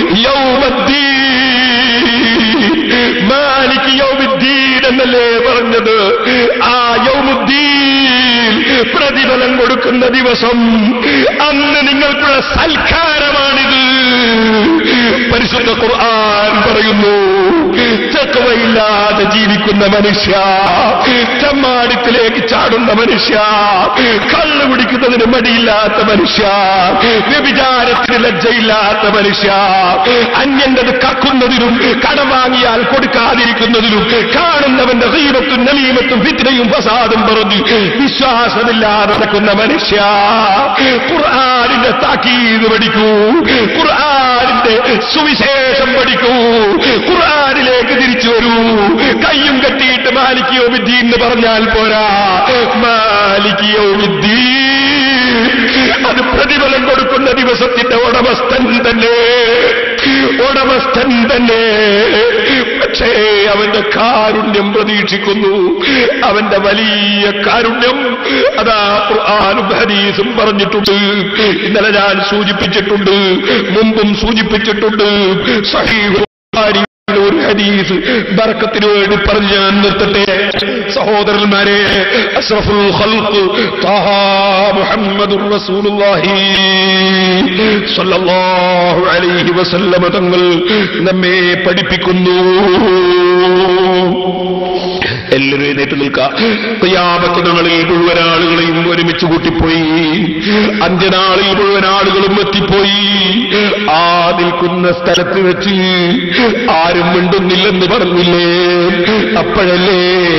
യൗമദ്ദീൻ. മാലിക് യൗമിദ്ദീൻ എന്നല്ലേ പറഞ്ഞത്. ആ യൗമുദ്ദീൻ, പ്രതിഫലം കൊടുക്കുന്ന ദിവസം, അന്ന് നിങ്ങൾക്കുള്ള സൽക്കാരമാണിത്. പരിശുദ്ധ ഖുർആൻ പറയുന്നു, തഖ്വയില്ലാതെ ജീവിക്കുന്ന മനുഷ്യ, ചമ്മാടിത്തിലേക്ക് ചാടുന്ന മനുഷ്യ, കള്ളു കുടിക്കുന്നതിന് മടിയില്ലാത്ത മനുഷ്യ, വ്യഭിചാരത്തിന് ലജ്ജയില്ലാത്ത മനുഷ്യ, അന്യൻ്റെത് കക്കുന്നതിനും കടം വാങ്ങിയാൽ കൊടുക്കാതിരിക്കുന്നതിനും കാണുന്നവന്റെ ഗീബത്തും നമീമത്തും ഫിത്നയും ഫസാദും പറഞ്ഞു വിശ്വാസമില്ലാതെ നടക്കുന്ന മനുഷ്യ, ഖുർആനിന്റെ താക്കീത് പഠിക്കൂ, ഖുർആനിന്റെ സുവിശേഷം പഠിക്കൂ, ഖുർആനിലേക്ക് തിരിച്ചു വരൂ. കയ്യും കെട്ടിയിട്ട് മാലിക് യൗമിദ്ദീൻ എന്ന് പറഞ്ഞാൽ പോരാ. മാലിക് യൗമിദ്ദീൻ, അത് പ്രതിഫലം കൊടുക്കുന്ന ദിവസത്തിന്റെ ഉടമസ്ഥൻ തന്നെ, ഉടമസ്ഥൻ തന്നെ. പക്ഷേ അവന്റെ കാരുണ്യം പ്രതീക്ഷിക്കുന്നു. അവന്റെ വലിയ കാരുണ്യം അതാ ഖുർആനും ഹദീസും പറഞ്ഞിട്ടുണ്ട്. ഇന്നലെ ഞാൻ സൂചിപ്പിച്ചിട്ടുണ്ട്, മുമ്പും സൂചിപ്പിച്ചിട്ടുണ്ട്. സഹീഹ് ബുഖാരി ഒരു ഹദീസ് ബർക്കത്തിന് വേണ്ടി പറഞ്ഞ് ഞാൻ നിർത്തട്ടെ. സഹോദരന്മാരെ, അഷ്റഫുൽ ഖൽഖ് ത്വാഹ മുഹമ്മദുർ റസൂലുള്ളാഹി സ്വല്ലല്ലാഹു അലൈഹി വസല്ലമ തങ്ങൾ നമ്മെ പഠിപ്പിക്കുന്നു. എല്ലാവരും എഴുന്നേറ്റ് നിൽക്കുക. ഖിയാമത്ത് നാളിൽ മുഴുവൻ ആളുകളെയും ഒരുമിച്ച് കൂട്ടിപ്പോയി. അന്ത്യനാളിൽ മുഴുവൻ ആളുകളും എത്തിപ്പോയി. ആ നിൽക്കുന്ന സ്ഥലത്ത് വെച്ച് ആരും മിണ്ടുന്നില്ലെന്ന് പറഞ്ഞില്ലേ? അപ്പോഴല്ലേ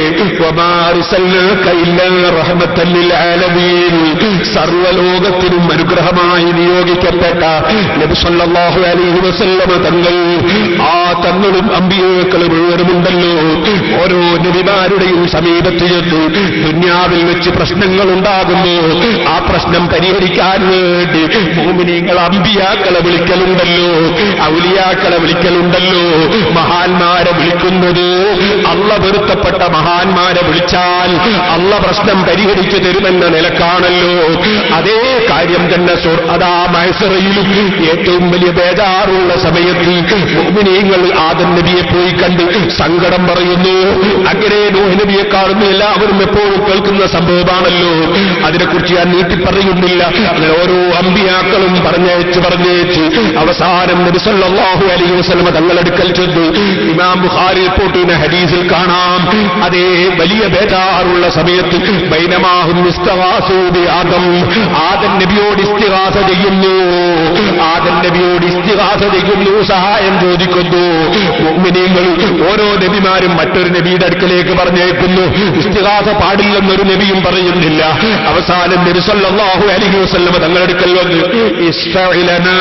സർവലോകത്തിനും അനുഗ്രഹമായി നിയോഗിക്കപ്പെട്ട നബി സല്ലല്ലാഹു അലൈഹി വസല്ലമ തങ്ങൾ, ആ തങ്ങളും അമ്പിയാക്കളും മുഴുവനുമുണ്ടല്ലോ, ഓരോ നബിമാരുടെയും സമീപത്ത് ചെന്ന് ദുനിയാവിൽ വെച്ച് പ്രശ്നങ്ങൾ ഉണ്ടാകുന്നു. ആ പ്രശ്നം പരിഹരിക്കാൻ വേണ്ടി മുഅ്മിനീങ്ങൾ അമ്പിയാക്കളെ വിളിക്കലുണ്ടല്ലോ, ഔലിയാക്കളെ വിളിക്കലുണ്ടല്ലോ. മഹാന്മാരെ വിളിക്കുന്നത് അള്ള പൊരുത്തപ്പെട്ട മഹാന്മാരെ വിളിച്ചാൽ അള്ള പ്രശ്നം പരിഹരിച്ചു തരുമെന്ന നിലക്കാണല്ലോ. അതേ കാര്യം തന്നെ അതാ മഹ്ശറയിലും ഏറ്റവും വലിയ ബേജാറുള്ള സമയത്ത് മുഅ്മിനീങ്ങൾ ആദം നബിയെ പോയി കണ്ട് സങ്കടം പറയുന്നു. അങ്ങനെ നൂഹ് നബിയെ കാണുന്നു. എല്ലാവരും എപ്പോഴും കേൾക്കുന്ന സംഭവമാണല്ലോ. അതിനെക്കുറിച്ച് ഞാൻ നീട്ടി പറയുന്നില്ല. അങ്ങനെ ഓരോ അമ്പിയാക്കളും പറഞ്ഞേച്ച് പറഞ്ഞേച്ച് അവസാനം നബി സല്ലല്ലാഹു അലൈഹി വസല്ലം തങ്ങളടുക്കൽ ചെന്നു. ഇമാം ബുഖാരി റിപ്പോർട്ട് ചെയ്യുന്ന ഹദീസിൽ കാണാം, അതേ വലിയ ബേജാറുള്ള സമയത്ത് ബൈനമാഹും ഇസ്തിഗാസു ബി ആദം, ആദം നബിയോട് ഇസ്തിഗാസ ചെയ്യുന്നു. ആദം നബിയോട് ഇസ്തിഗാസ ചെയ്യുന്നു, സഹായം ചോദിക്കുന്നു. മുഅ്മിനീങ്ങൾ ഓരോ നബിമാരും മറ്റൊരു നബിയുടെ അടുക്കലേക്ക് പറഞ്ഞേക്കുന്നു. ഇസ്തിഗാസ പാടില്ലെന്നൊരു നബിയും പറയുന്നില്ല. അവസാനം നബി സല്ലല്ലാഹു അലൈഹി വസല്ലം തങ്ങളടുക്കൽ വന്ന് ഇസ്തഇലനാ,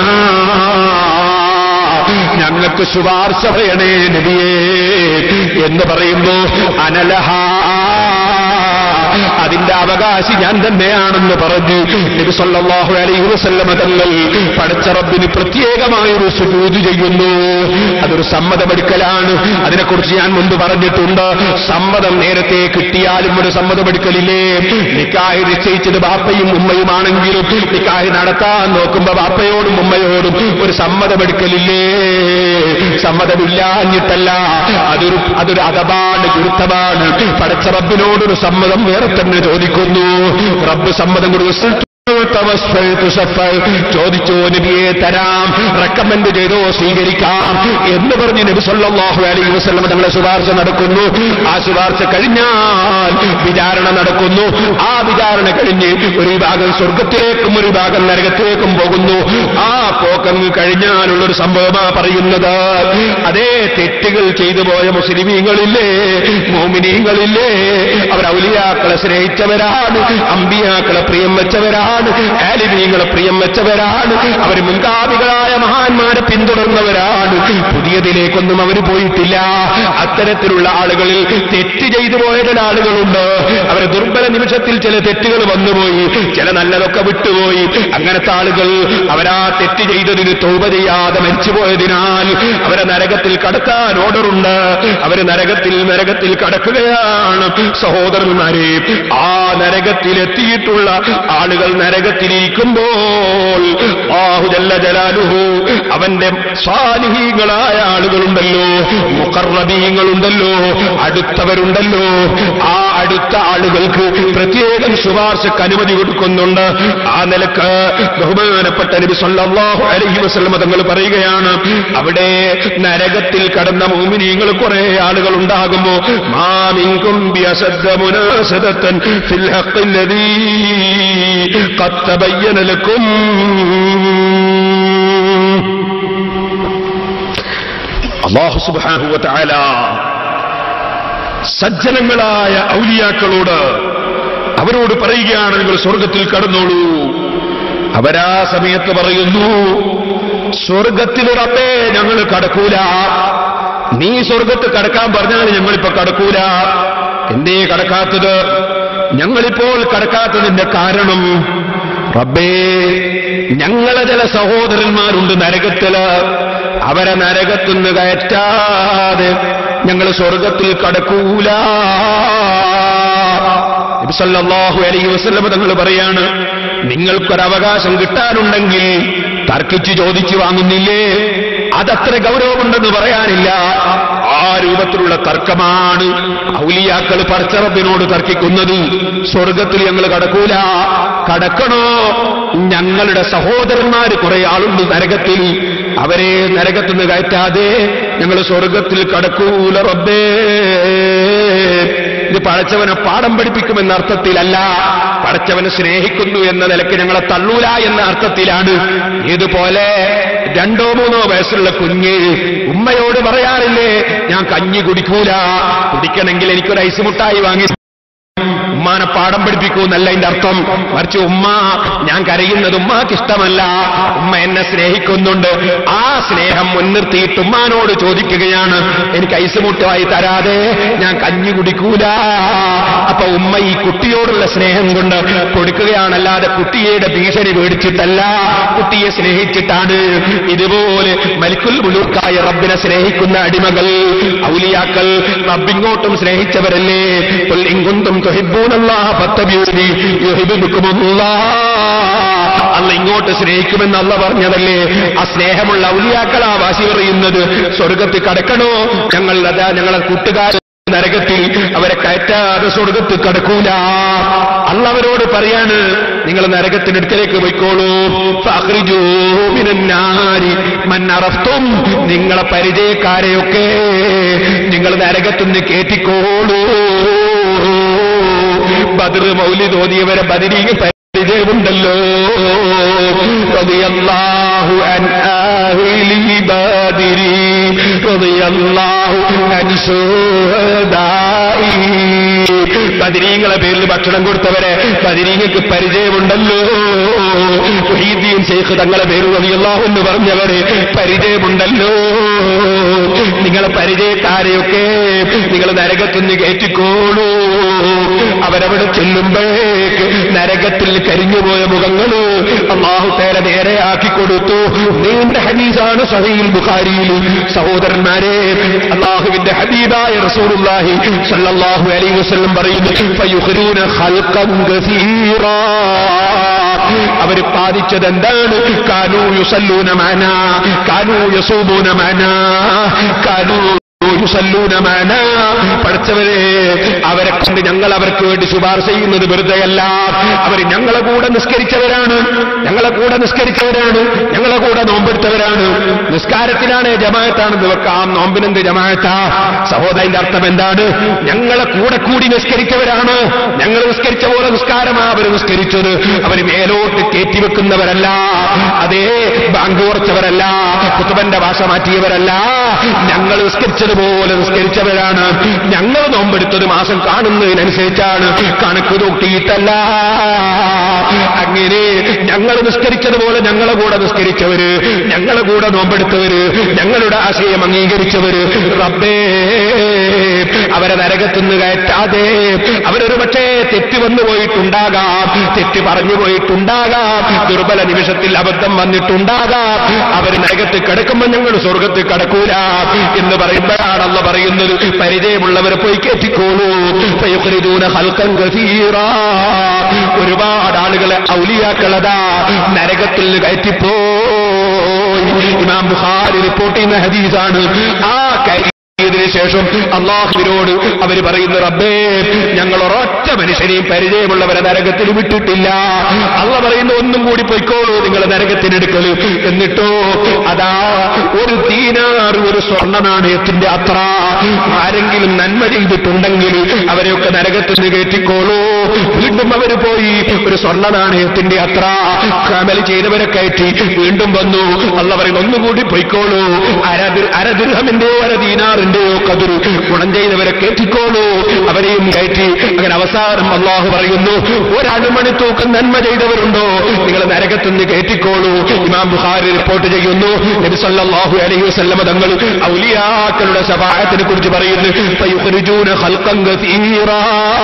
ഞങ്ങൾക്ക് ശുപാർശ പറയണേ നബിയേ എന്ന് പറയുന്നു. അനലഹാ, അതിന്റെ അവകാശി ഞാൻ തന്നെയാണെന്ന് പറഞ്ഞു നബി സല്ലല്ലാഹു അലൈഹി വസല്ലം തങ്ങൾ പടച്ച റബ്ബിന് പ്രത്യേകമായൊരു സുജൂദ് ചെയ്യുന്നു. അതൊരു സമ്മതമെടുക്കലാണ്. അതിനെക്കുറിച്ച് ഞാൻ മുൻപ് പറഞ്ഞിട്ടുണ്ട്. സമ്മതം നേരത്തെ കിട്ടിയാലും ഒരു സമ്മതമെടുക്കലില്ലേ? നിക്കാഹ് നിശ്ചയിച്ചത് ബാപ്പയും ഉമ്മയുമാണെങ്കിലും നിക്കാഹ് നടത്താൻ നോക്കുമ്പോ ബാപ്പയോടും ഉമ്മയോടും ഒരു സമ്മതമെടുക്കലില്ലേ? സമ്മതമില്ലാഞ്ഞിട്ടല്ല, അതൊരു അതൊരു അദബാണ്, ഗുരുത്തമാണ്. പടച്ച റബ്ബിനോടൊരു സമ്മതം വേറെ തന്നെ ചോദിക്കുന്നു. റബ്ബ് സമ്മതം കൊടുത്തു. ചോദിച്ചോ നബിയെ തരാം, റെക്കമെൻഡ് ചെയ്തോ സ്വീകരിക്കാം എന്ന് പറഞ്ഞ് നബി സല്ലല്ലാഹു അലൈഹി വസല്ലം തങ്ങളെ ശുപാർശ നടക്കുന്നു. ആ ശുപാർശ കഴിഞ്ഞാൽ വിചാരണ നടക്കുന്നു. ആ വിചാരണ കഴിഞ്ഞ് ഒരു വിഭാഗം സ്വർഗത്തിലേക്കും ഒരു വിഭാഗം നരകത്തിലേക്കും പോകുന്നു. ആ പോക്കങ്ങ് കഴിഞ്ഞാലുള്ളൊരു സംഭവമാ പറയുന്നത്. അതേ തെറ്റുകൾ ചെയ്തു പോയ മുസ്ലിമീങ്ങളില്ലേ, മോമിനീങ്ങളില്ലേ, അവർ ഔലിയാക്കളെ സ്നേഹിച്ചവരാണ്, അമ്പിയാക്കളെ പ്രിയം വെച്ചവരാണ്, ആലിമീങ്ങളെ പ്രിയം വെച്ചവരാണ്, അവർ മുൻകാമികളായ മഹാന്മാരെ പിന്തുടർന്നവരാണ്. പുതിയതിലേക്കൊന്നും അവർ പോയിട്ടില്ല. അത്തരത്തിലുള്ള ആളുകളിൽ തെറ്റ് ചെയ്തു പോയ ചില ആളുകളുണ്ട്. അവരെ ദുർബല നിമിഷത്തിൽ ചില തെറ്റുകൾ വന്നുപോയി, ചില നല്ലതൊക്കെ വിട്ടുപോയി. അങ്ങനത്തെ ആളുകൾ അവരാ തെറ്റ് ചെയ്തതിന് തൗബ ചെയ്യാതെ മരിച്ചുപോയതിനാൽ അവരെ നരകത്തിൽ കടത്താൻ ഓർഡറുണ്ട്. അവര് നരകത്തിൽ നരകത്തിൽ കടക്കുകയാണ്. സഹോദരന്മാരെ, ആ നരകത്തിലെത്തിയിട്ടുള്ള ആളുകൾ നരകത്തിലിരിക്കുമ്പോൾ അല്ലാഹു ജല്ല ജലാലുഹു അവന്റെ സാലിഹീങ്ങളായ ആളുകളുണ്ടല്ലോ, മുഖർറബീങ്ങളുണ്ടല്ലോ, അടുത്തവരുണ്ടല്ലോ, ആ അടുത്ത ആളുകൾക്ക് പ്രത്യേകം ശുപാർശക്ക് അനുമതി കൊടുക്കുന്നുണ്ട്. ആ നിലക്ക് ബഹുമാനപ്പെട്ട നബി സല്ലല്ലാഹു അലൈഹി വസല്ലം തങ്ങൾ പറയുകയാണ്, അവിടെ നരകത്തിൽ കടന്ന മുഅ്മിനീങ്ങൾ കുറെ ആളുകൾ ഉണ്ടാകുമ്പോൾ മാ മിൻകും ബിഅസദ്ദ മുനാസദതൻ ഫിൽ ഹഖ്ഖില്ലദീ ഖദ് തബയ്യന ലക്കും. അല്ലാഹു സുബ്ഹാനഹു വ തആല സജ്ജനങ്ങളായ ഔലിയാക്കളോട് അവരോട് പറയുകയാണ്, നിങ്ങൾ സ്വർഗത്തിൽ കടന്നോളൂ. അവരാ സമയത്ത് പറയുന്നു, സ്വർഗത്തിൽ റബ്ബേ ഞങ്ങൾ കടക്കൂല. നീ സ്വർഗത്ത് കടക്കാൻ പറഞ്ഞാൽ ഞങ്ങളിപ്പോ കടക്കൂല. എന്തേ കടക്കാത്തത്? ഞങ്ങളിപ്പോൾ കടക്കാത്തതിന്റെ കാരണം റബ്ബേ, ഞങ്ങളെ ചില സഹോദരന്മാരുണ്ട് നരകത്തില്, അവരെ നരകത്തുനിന്ന് കയറ്റാതെ ഞങ്ങൾ സ്വർഗത്തിൽ കടക്കൂല. നബി സല്ലല്ലാഹു അലൈഹി വസല്ലം തങ്ങൾ പറയാണ്, നിങ്ങൾക്കൊരവകാശം കിട്ടാനുണ്ടെങ്കിൽ തർക്കിച്ച് ചോദിച്ചു വാങ്ങുന്നില്ലേ? അതത്ര ഗൗരവമുണ്ടെന്ന് പറയാനില്ല. ആ രൂപത്തിലുള്ള തർക്കമാണ് ഔലിയാക്കൾ പടച്ചറബിനോട് തർക്കിക്കുന്നത്. സ്വർഗത്തിൽ ഞങ്ങൾ കടക്കൂല. കടക്കണോ? ഞങ്ങളുടെ സഹോദരന്മാര് കുറെ ആളുണ്ട് നരകത്തിൽ, അവരെ നരകത്തുനിന്ന് കയറ്റാതെ ഞങ്ങൾ സ്വർഗത്തിൽ കടക്കൂല റബ്ബേ. പടച്ചവനെ പാഠം പഠിപ്പിക്കുമെന്ന അർത്ഥത്തിലല്ല, പടച്ചവനെ സ്നേഹിക്കുന്നു എന്ന നിലയ്ക്ക് ഞങ്ങളെ തള്ളൂല എന്ന അർത്ഥത്തിലാണ്. ഇതുപോലെ രണ്ടോ മൂന്നോ വയസ്സുള്ള കുഞ്ഞ് ഉമ്മയോട് പറയാറില്ലേ, ഞാൻ കഞ്ഞി കുടിക്കൂല, കുടിക്കണമെങ്കിൽ എനിക്കൊരു ഐസ് മുട്ടായി വാങ്ങി ഉമ്മാനെ പാഠം പഠിപ്പിക്കൂ എന്നല്ല അതിന്റെ അർത്ഥം. മറിച്ച് ഉമ്മ ഞാൻ കരയുന്നത് ഉമ്മാക്ക് ഇഷ്ടമല്ല, ഉമ്മ എന്നെ സ്നേഹിക്കുന്നുണ്ട്, ആ സ്നേഹം മുൻനിർത്തിയിട്ട് ഉമ്മാനോട് ചോദിക്കുകയാണ്, എനിക്ക് ഐസ് മുട്ടായി തരാതെ ഞാൻ കഞ്ഞി കുടിക്കൂല. അപ്പൊ ഉമ്മ ഈ കുട്ടിയോടുള്ള സ്നേഹം കൊണ്ട് കൊടുക്കുകയാണല്ലാതെ കുട്ടിയുടെ ഭീഷണി പേടിച്ചിട്ടല്ല, കുട്ടിയെ സ്നേഹിച്ചിട്ടാണ്. ഇതുപോലെ മലിക്കുൽ മുലൂക്കായ റബ്ബിനെ സ്നേഹിക്കുന്ന അടിമകൾ, ഔലിയാക്കൾ റബ്ബിങ്ങോട്ടും സ്നേഹിച്ചവരല്ലേ. ഖുൽ ഇൻ കുന്തും തുഹിബ്ബൂനല്ലാഹ ഫത്തബിഊനി യുഹിബ്ബുകുമുല്ലാഹ്. അല്ല ഇങ്ങോട്ട് സ്നേഹിക്കുമെന്ന് അല്ല പറഞ്ഞതല്ലേ. ആ സ്നേഹമുള്ള ഔലിയാക്കളാ വാശി പറയുന്നത്, സ്വർഗത്തിൽ കടക്കണോ, ഞങ്ങൾ അതാ ഞങ്ങളെ കൂട്ടുകാർ നരകത്തിൽ, അവരെ കയറ്റാതെ സ്വർഗത്തിൽ കടക്കൂല. അല്ല അവരോട് പറയാണ്, നിങ്ങൾ നരകത്തിനടുക്കലേക്ക് പോയിക്കോളൂ. ഫഖ്രിജൂ മിനന്നാരി മൻ അറഫ്തും, നിങ്ങളെ പരിചയക്കാരെയൊക്കെ നിങ്ങൾ നരകത്തുനിന്ന് കേറ്റിക്കോളൂ. ബദർ മൗലിദ് ഓതിയവരെ ബദരീങ്ങൾ പരിചയമുണ്ടല്ലോ. റളിയല്ലാഹു അൻ ആഹിലി ബദരി റളിയല്ലാഹു അൻ ശുഹദാഇ. ബദരീങ്ങളെ പേരിൽ ഭക്ഷണം കൊടുത്തവരെ ബദരീങ്ങൾക്ക് പരിചയമുണ്ടല്ലോ. മുഹീദ്ദീൻ ശൈഖ് തങ്ങളെ പേര് റളിയല്ലാഹു എന്ന് പറഞ്ഞവരെ പരിചയമുണ്ടല്ലോ. നിങ്ങളെ പരിചയക്കാരെയൊക്കെ നിങ്ങൾ നരകത്തുനിന്ന് കയറ്റിക്കോളൂ. അവരവിടെ ചെല്ലുമ്പോഴേക്ക് നരകത്തിൽ കരിഞ്ഞുപോയ മുഖങ്ങള് അല്ലാഹു തആല നേരെയാക്കി കൊടുത്തു. നീണ്ട ഹദീസാണ് സഹീഹുൽ ബുഖാരിയിൽ. സഹോദരന്മാരെ, അല്ലാഹുവിന്റെ ഹബീബായ റസൂലുള്ളാഹി സ്വല്ലല്ലാഹു അലൈഹി വസല്ലം പറയുന്നു, ഫയുഖ്റൂന ഖൽഖൻ കസീറാ. അവർ പാദിച്ചത് എന്താണ്? കാനൂ യുസല്ലൂന മഅനാ, കാനൂ യസൂമൂന മഅനാ, കാനൂ യുസല്ലൂന മഅനാ. പഠിച്ചവരെ, അവരെ കൊണ്ട് ഞങ്ങൾ അവർക്ക് വേണ്ടി ശുപാർശ ചെയ്യുന്നത് വെറുതെയല്ല. അവർ ഞങ്ങളെ കൂടെ നിസ്കരിച്ചവരാണ്, ഞങ്ങളെ കൂടെ നിസ്കരിച്ചവരാണ്, ഞങ്ങളെ കൂടെ നോമ്പെടുത്തവരാണ്. നിസ്കാരത്തിലാണ് ജമാഅത്താണെന്ന് വെക്കാം, നോമ്പിനെന്ത് ജമാഅത്താ? സഹോദരന്റെ അർത്ഥം എന്താണ്? ഞങ്ങളെ കൂടെ കൂടി നിസ്കരിച്ചവരാണ്. ഞങ്ങൾ നിസ്കരിച്ച പോലെ നിസ്കാരമാ അവർ നിസ്കരിച്ചത്. അവർ മേലോട്ട് കയറ്റിവെക്കുന്നവരല്ല, അതേ ബാങ്ക് കുറച്ചവരല്ല, കുത്തുബന്റെ ഭാഷ മാറ്റിയവരല്ല. ഞങ്ങൾ നിസ്കരിച്ചതുപോലെ നിസ്കരിച്ചവരാണ്. ഞങ്ങൾ നോമ്പെടുത്തത് മാസം കാണുന്നതിനനുസരിച്ചാണ്, കണക്ക് നോക്കിയിട്ടല്ല. അങ്ങനെ ഞങ്ങൾ നിസ്കരിച്ചതുപോലെ ഞങ്ങളെ കൂടെ നിസ്കരിച്ചവര്, ഞങ്ങളെ കൂടെ നോമ്പെടുത്തവര്, ഞങ്ങളുടെ ആശയം അംഗീകരിച്ചവര്, റബ്ബേ അവരെ നരകത്തുനിന്ന് കയറ്റാതെ. അവരൊരു പക്ഷേ തെറ്റ് വന്നു പോയിട്ടുണ്ടാകാം, തെറ്റ് പറഞ്ഞു പോയിട്ടുണ്ടാകാം, ദുർബല നിമിഷത്തിൽ അബദ്ധം വന്നിട്ടുണ്ടാകാം. അവർ നരകത്തിൽ കിടക്കുമ്പോൾ ഞങ്ങൾ സ്വർഗത്തിൽ കടക്കൂല എന്ന് പറയുമ്പോഴാണ് അല്ലാഹു പറയുന്നത്, പരിചയമുള്ളവരെ പോയി കയറ്റിക്കോളൂ. ഫയഖ്റുജൂന ഖൽഖൻ കസീറാ. ഒരുപാട് ആളുകളെ ഔലിയാക്കളതാ നരകത്തിൽ കയറ്റിപ്പോയി. ഇമാം ബുഖാരി റിപ്പോർട്ട് ചെയ്യുന്ന ഹദീസാണ്. ആ ഇതിനു ശേഷം അല്ലാഹുവിനോട് അവർ പറയുന്നു, റബ്ബേ ഞങ്ങൾ ഒരൊറ്റ മനുഷ്യനെയും പരിചയമുള്ളവരെ നരകത്തിൽ വിട്ടിട്ടില്ല. അല്ലാഹു പറയുന്നു, ഒന്നും കൂടി പൊയ്ക്കോളൂ നിങ്ങൾ നരകത്തിനെടുക്കല്. എന്നിട്ടോ അതാ ഒരു ദീനാർ, ഒരു സ്വർണ്ണ നാണയത്തിന്റെ അത്ര ആരെങ്കിലും നന്മ ചെയ്തിട്ടുണ്ടെങ്കിൽ അവരെയൊക്കെ നരകത്തിൽ നിന്ന് കയറ്റിക്കോളൂ. വീണ്ടും അവർ പോയി ഒരു സ്വർണ്ണ നാണയത്തിന്റെ അത്ര അമൽ ചെയ്തവരെ കയറ്റി വീണ്ടും വന്നു. അല്ലാഹു പറയുന്നു, ഒന്നുകൂടി പൊയ്ക്കോളൂ. അര അരദിർഹമിന്റെയോ അര ദീനാറിന്റെയോ കതിർ ഗുണം ചെയ്തവരെ കയറ്റിക്കോളൂ, അവരെയും കയറ്റി. അങ്ങനെ അവസാനം അല്ലാഹു പറയുന്നു, ഒരണുമണി തൂക്കം നന്മ ചെയ്തവരുണ്ടോ നിങ്ങൾ നരകത്തുനിന്ന് കയറ്റിക്കോളൂ. ഇമാം ബുഖാരി റിപ്പോർട്ട് ചെയ്യുന്നു, നബി സല്ലല്ലാഹു അലൈഹി വസല്ലം തങ്ങൾ ഔലിയാക്കളുടെ ശഫാഅത്തിനെ കുറിച്ച് പറയുന്നു, ഫയുഖ്റുജൂന ഖൽഖൻ കസീറാ.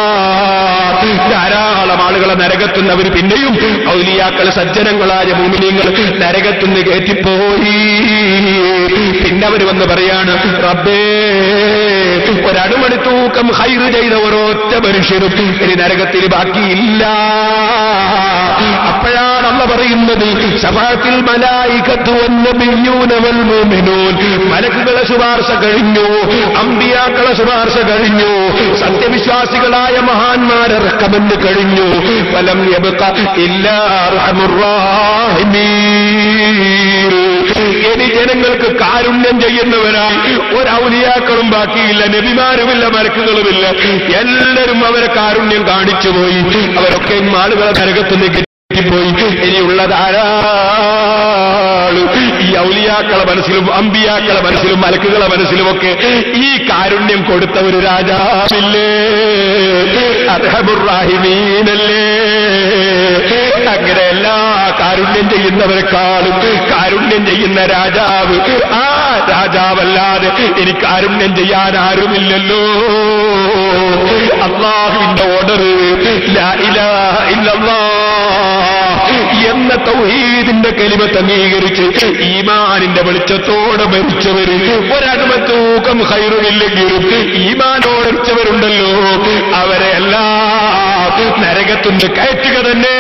ധാരാളം ആളുകളെ നരകത്തുനിന്ന് അവർ പിന്നെയും ഔലിയാക്കൾ, സജ്ജനങ്ങളായ മുഅ്മിനീങ്ങൾ നരകത്തുനിന്ന് കയറ്റിപ്പോയി. പിന്നെ അവർ വന്ന് പറയാണ്, റബ്ബേ ഒരണുമണി തൂക്കം ഖൈറ് ചെയ്ത ഓരോറ്റ മനുഷ്യരും ഇനി നരകത്തിൽ ബാക്കിയില്ല. അപ്പോഴാണ് അല്ലാഹു പറയുന്നത്, ശഫാഅത്തിൽ മലായികത്തു വന്നബിയ്യൂന വൽ മുഅ്മിനൂൻ. മലക്കുകളെ ശുപാർശ കഴിഞ്ഞു, അമ്പിയാക്കളെ ശുപാർശ കഴിഞ്ഞു, സത്യവിശ്വാസികളായ മഹാന്മാരെ റെക്കമെന്റ് കഴിഞ്ഞു. ഫലം യബ്ഖ ഇല്ലാ അർഹമുർ റഹീമീൻ. ഇനി ജനങ്ങൾക്ക് കാരുണ്യം ചെയ്യുന്നവരായി ഒരൗലിയാക്കളും ബാക്കിയില്ല, നബിമാരുമില്ല, മലക്കുകളുമില്ല. എല്ലാവരും അവരെ കാരുണ്യം കാണിച്ചുപോയി. അവരൊക്കെ ആളുകളെ നരകത്തുനിന്ന് പോയി. ഇനിയുള്ളതാരാള് ഈ ഔലിയാക്കളെ മനസ്സിലും അമ്പിയാക്കളെ മനസ്സിലും മലക്കുകളെ മനസ്സിലുമൊക്കെ ഈ കാരുണ്യം കൊടുത്ത ഒരു രാജാവില്ലേ? അർഹമുർ റഹീമീനല്ലേ? അങ്ങനെ എല്ലാ കാരുണ്യം ചെയ്യുന്നവരെക്കാളും കാരുണ്യം ചെയ്യുന്ന രാജാവ്, ആ രാജാവല്ലാതെ എനിക്ക് കാരുണ്യം ചെയ്യാൻ ആരുമില്ലല്ലോ. അല്ലാഹുവിന്റെ ഓർഡർ ലാ ഇലാഹ ഇല്ലല്ലാഹ് എന്ന തൗഹീദിന്റെ കലിമത്ത് അംഗീകരിച്ച് ഈമാനിന്റെ വെളിച്ചത്തോടെ മരിച്ചവര് ഒരടുമത്തൂക്കം ഖൈറുമില്ലെങ്കിലും ഈമാനോടരിച്ചവരുണ്ടല്ലോ, അവരെ എല്ലാം നരകത്തുനിന്ന് കയറ്റുക തന്നെ.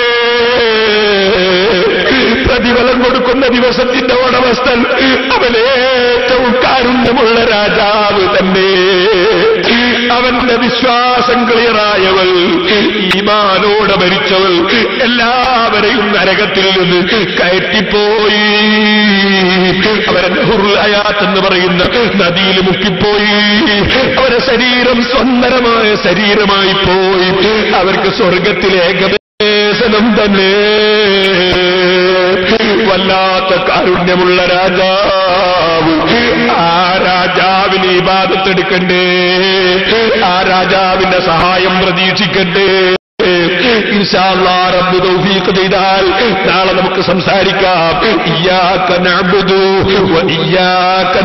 പ്രതിഫലം കൊടുക്കുന്ന ദിവസത്തിന്റെ ഉടമസ്ഥൻ അവനേറ്റവും കാരുണ്യമുള്ള രാജാവ് തന്നെ. അവന്റെ വിശ്വാസം ക്ലിയറായവൾ, ഈമാനോടെ മരിച്ചവൾ എല്ലാവരെയും നരകത്തിൽ നിന്ന് കയറ്റിപ്പോയി. അവരെ നഹ്റുൽ ഹയാത്ത് എന്ന് പറയുന്ന നദിയിൽ മുക്കിപ്പോയി. അവരെ ശരീരം സുന്ദരമായ ശരീരമായി പോയി. അവർക്ക് സ്വർഗത്തിലെ ഏകദേശം തന്നെ. വല്ലാത്ത കാരുണ്യമുള്ള രാജാവ്. ആ രാജാവിന് ഇബാദത്തെടുക്കണ്ടേ? ആ രാജാവിന്റെ സഹായം പ്രതീക്ഷിക്കണ്ടേ? ഇൻഷാ അല്ലാഹ് റബ്ബ് തൗഫീഖ് ചെയ്താൽ നാളെ നമുക്ക് സംസാരിക്കാം. ഇയ്യാക നഅ്ബുദു വ ഇയ്യാക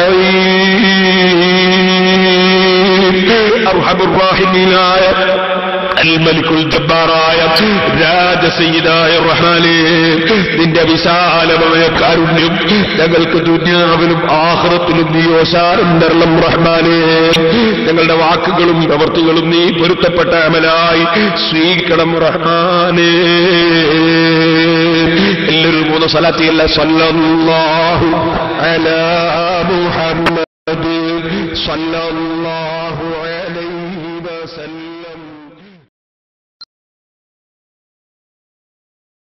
നസ്തഈൻ. അർഹമുർ റഹീമീനായ അൽമലിക്കുൽ ജബ്ബാറായ രാജസയ്യിദായ റഹ്മാനേ, നിന്റെ വിശാലമായ കാരുണ്യം ഞങ്ങൾക്ക് ദുനിയാവിലും ആഖിറത്തിലും നീ ഓശാനം തരണം റഹ്മാനേ. ഞങ്ങളുടെ വാക്കുകളും പ്രവൃത്തികളും നീ പൊരുത്തപ്പെട്ട അമലായി സ്വീകരിക്കണം റഹ്മാനേ. എല്ലാവരും മൂന്ന് സ്വലാത്തിയല്ല സല്ലല്ലാഹു അലാ മുഹമ്മദ് സല്ലല്ലാഹു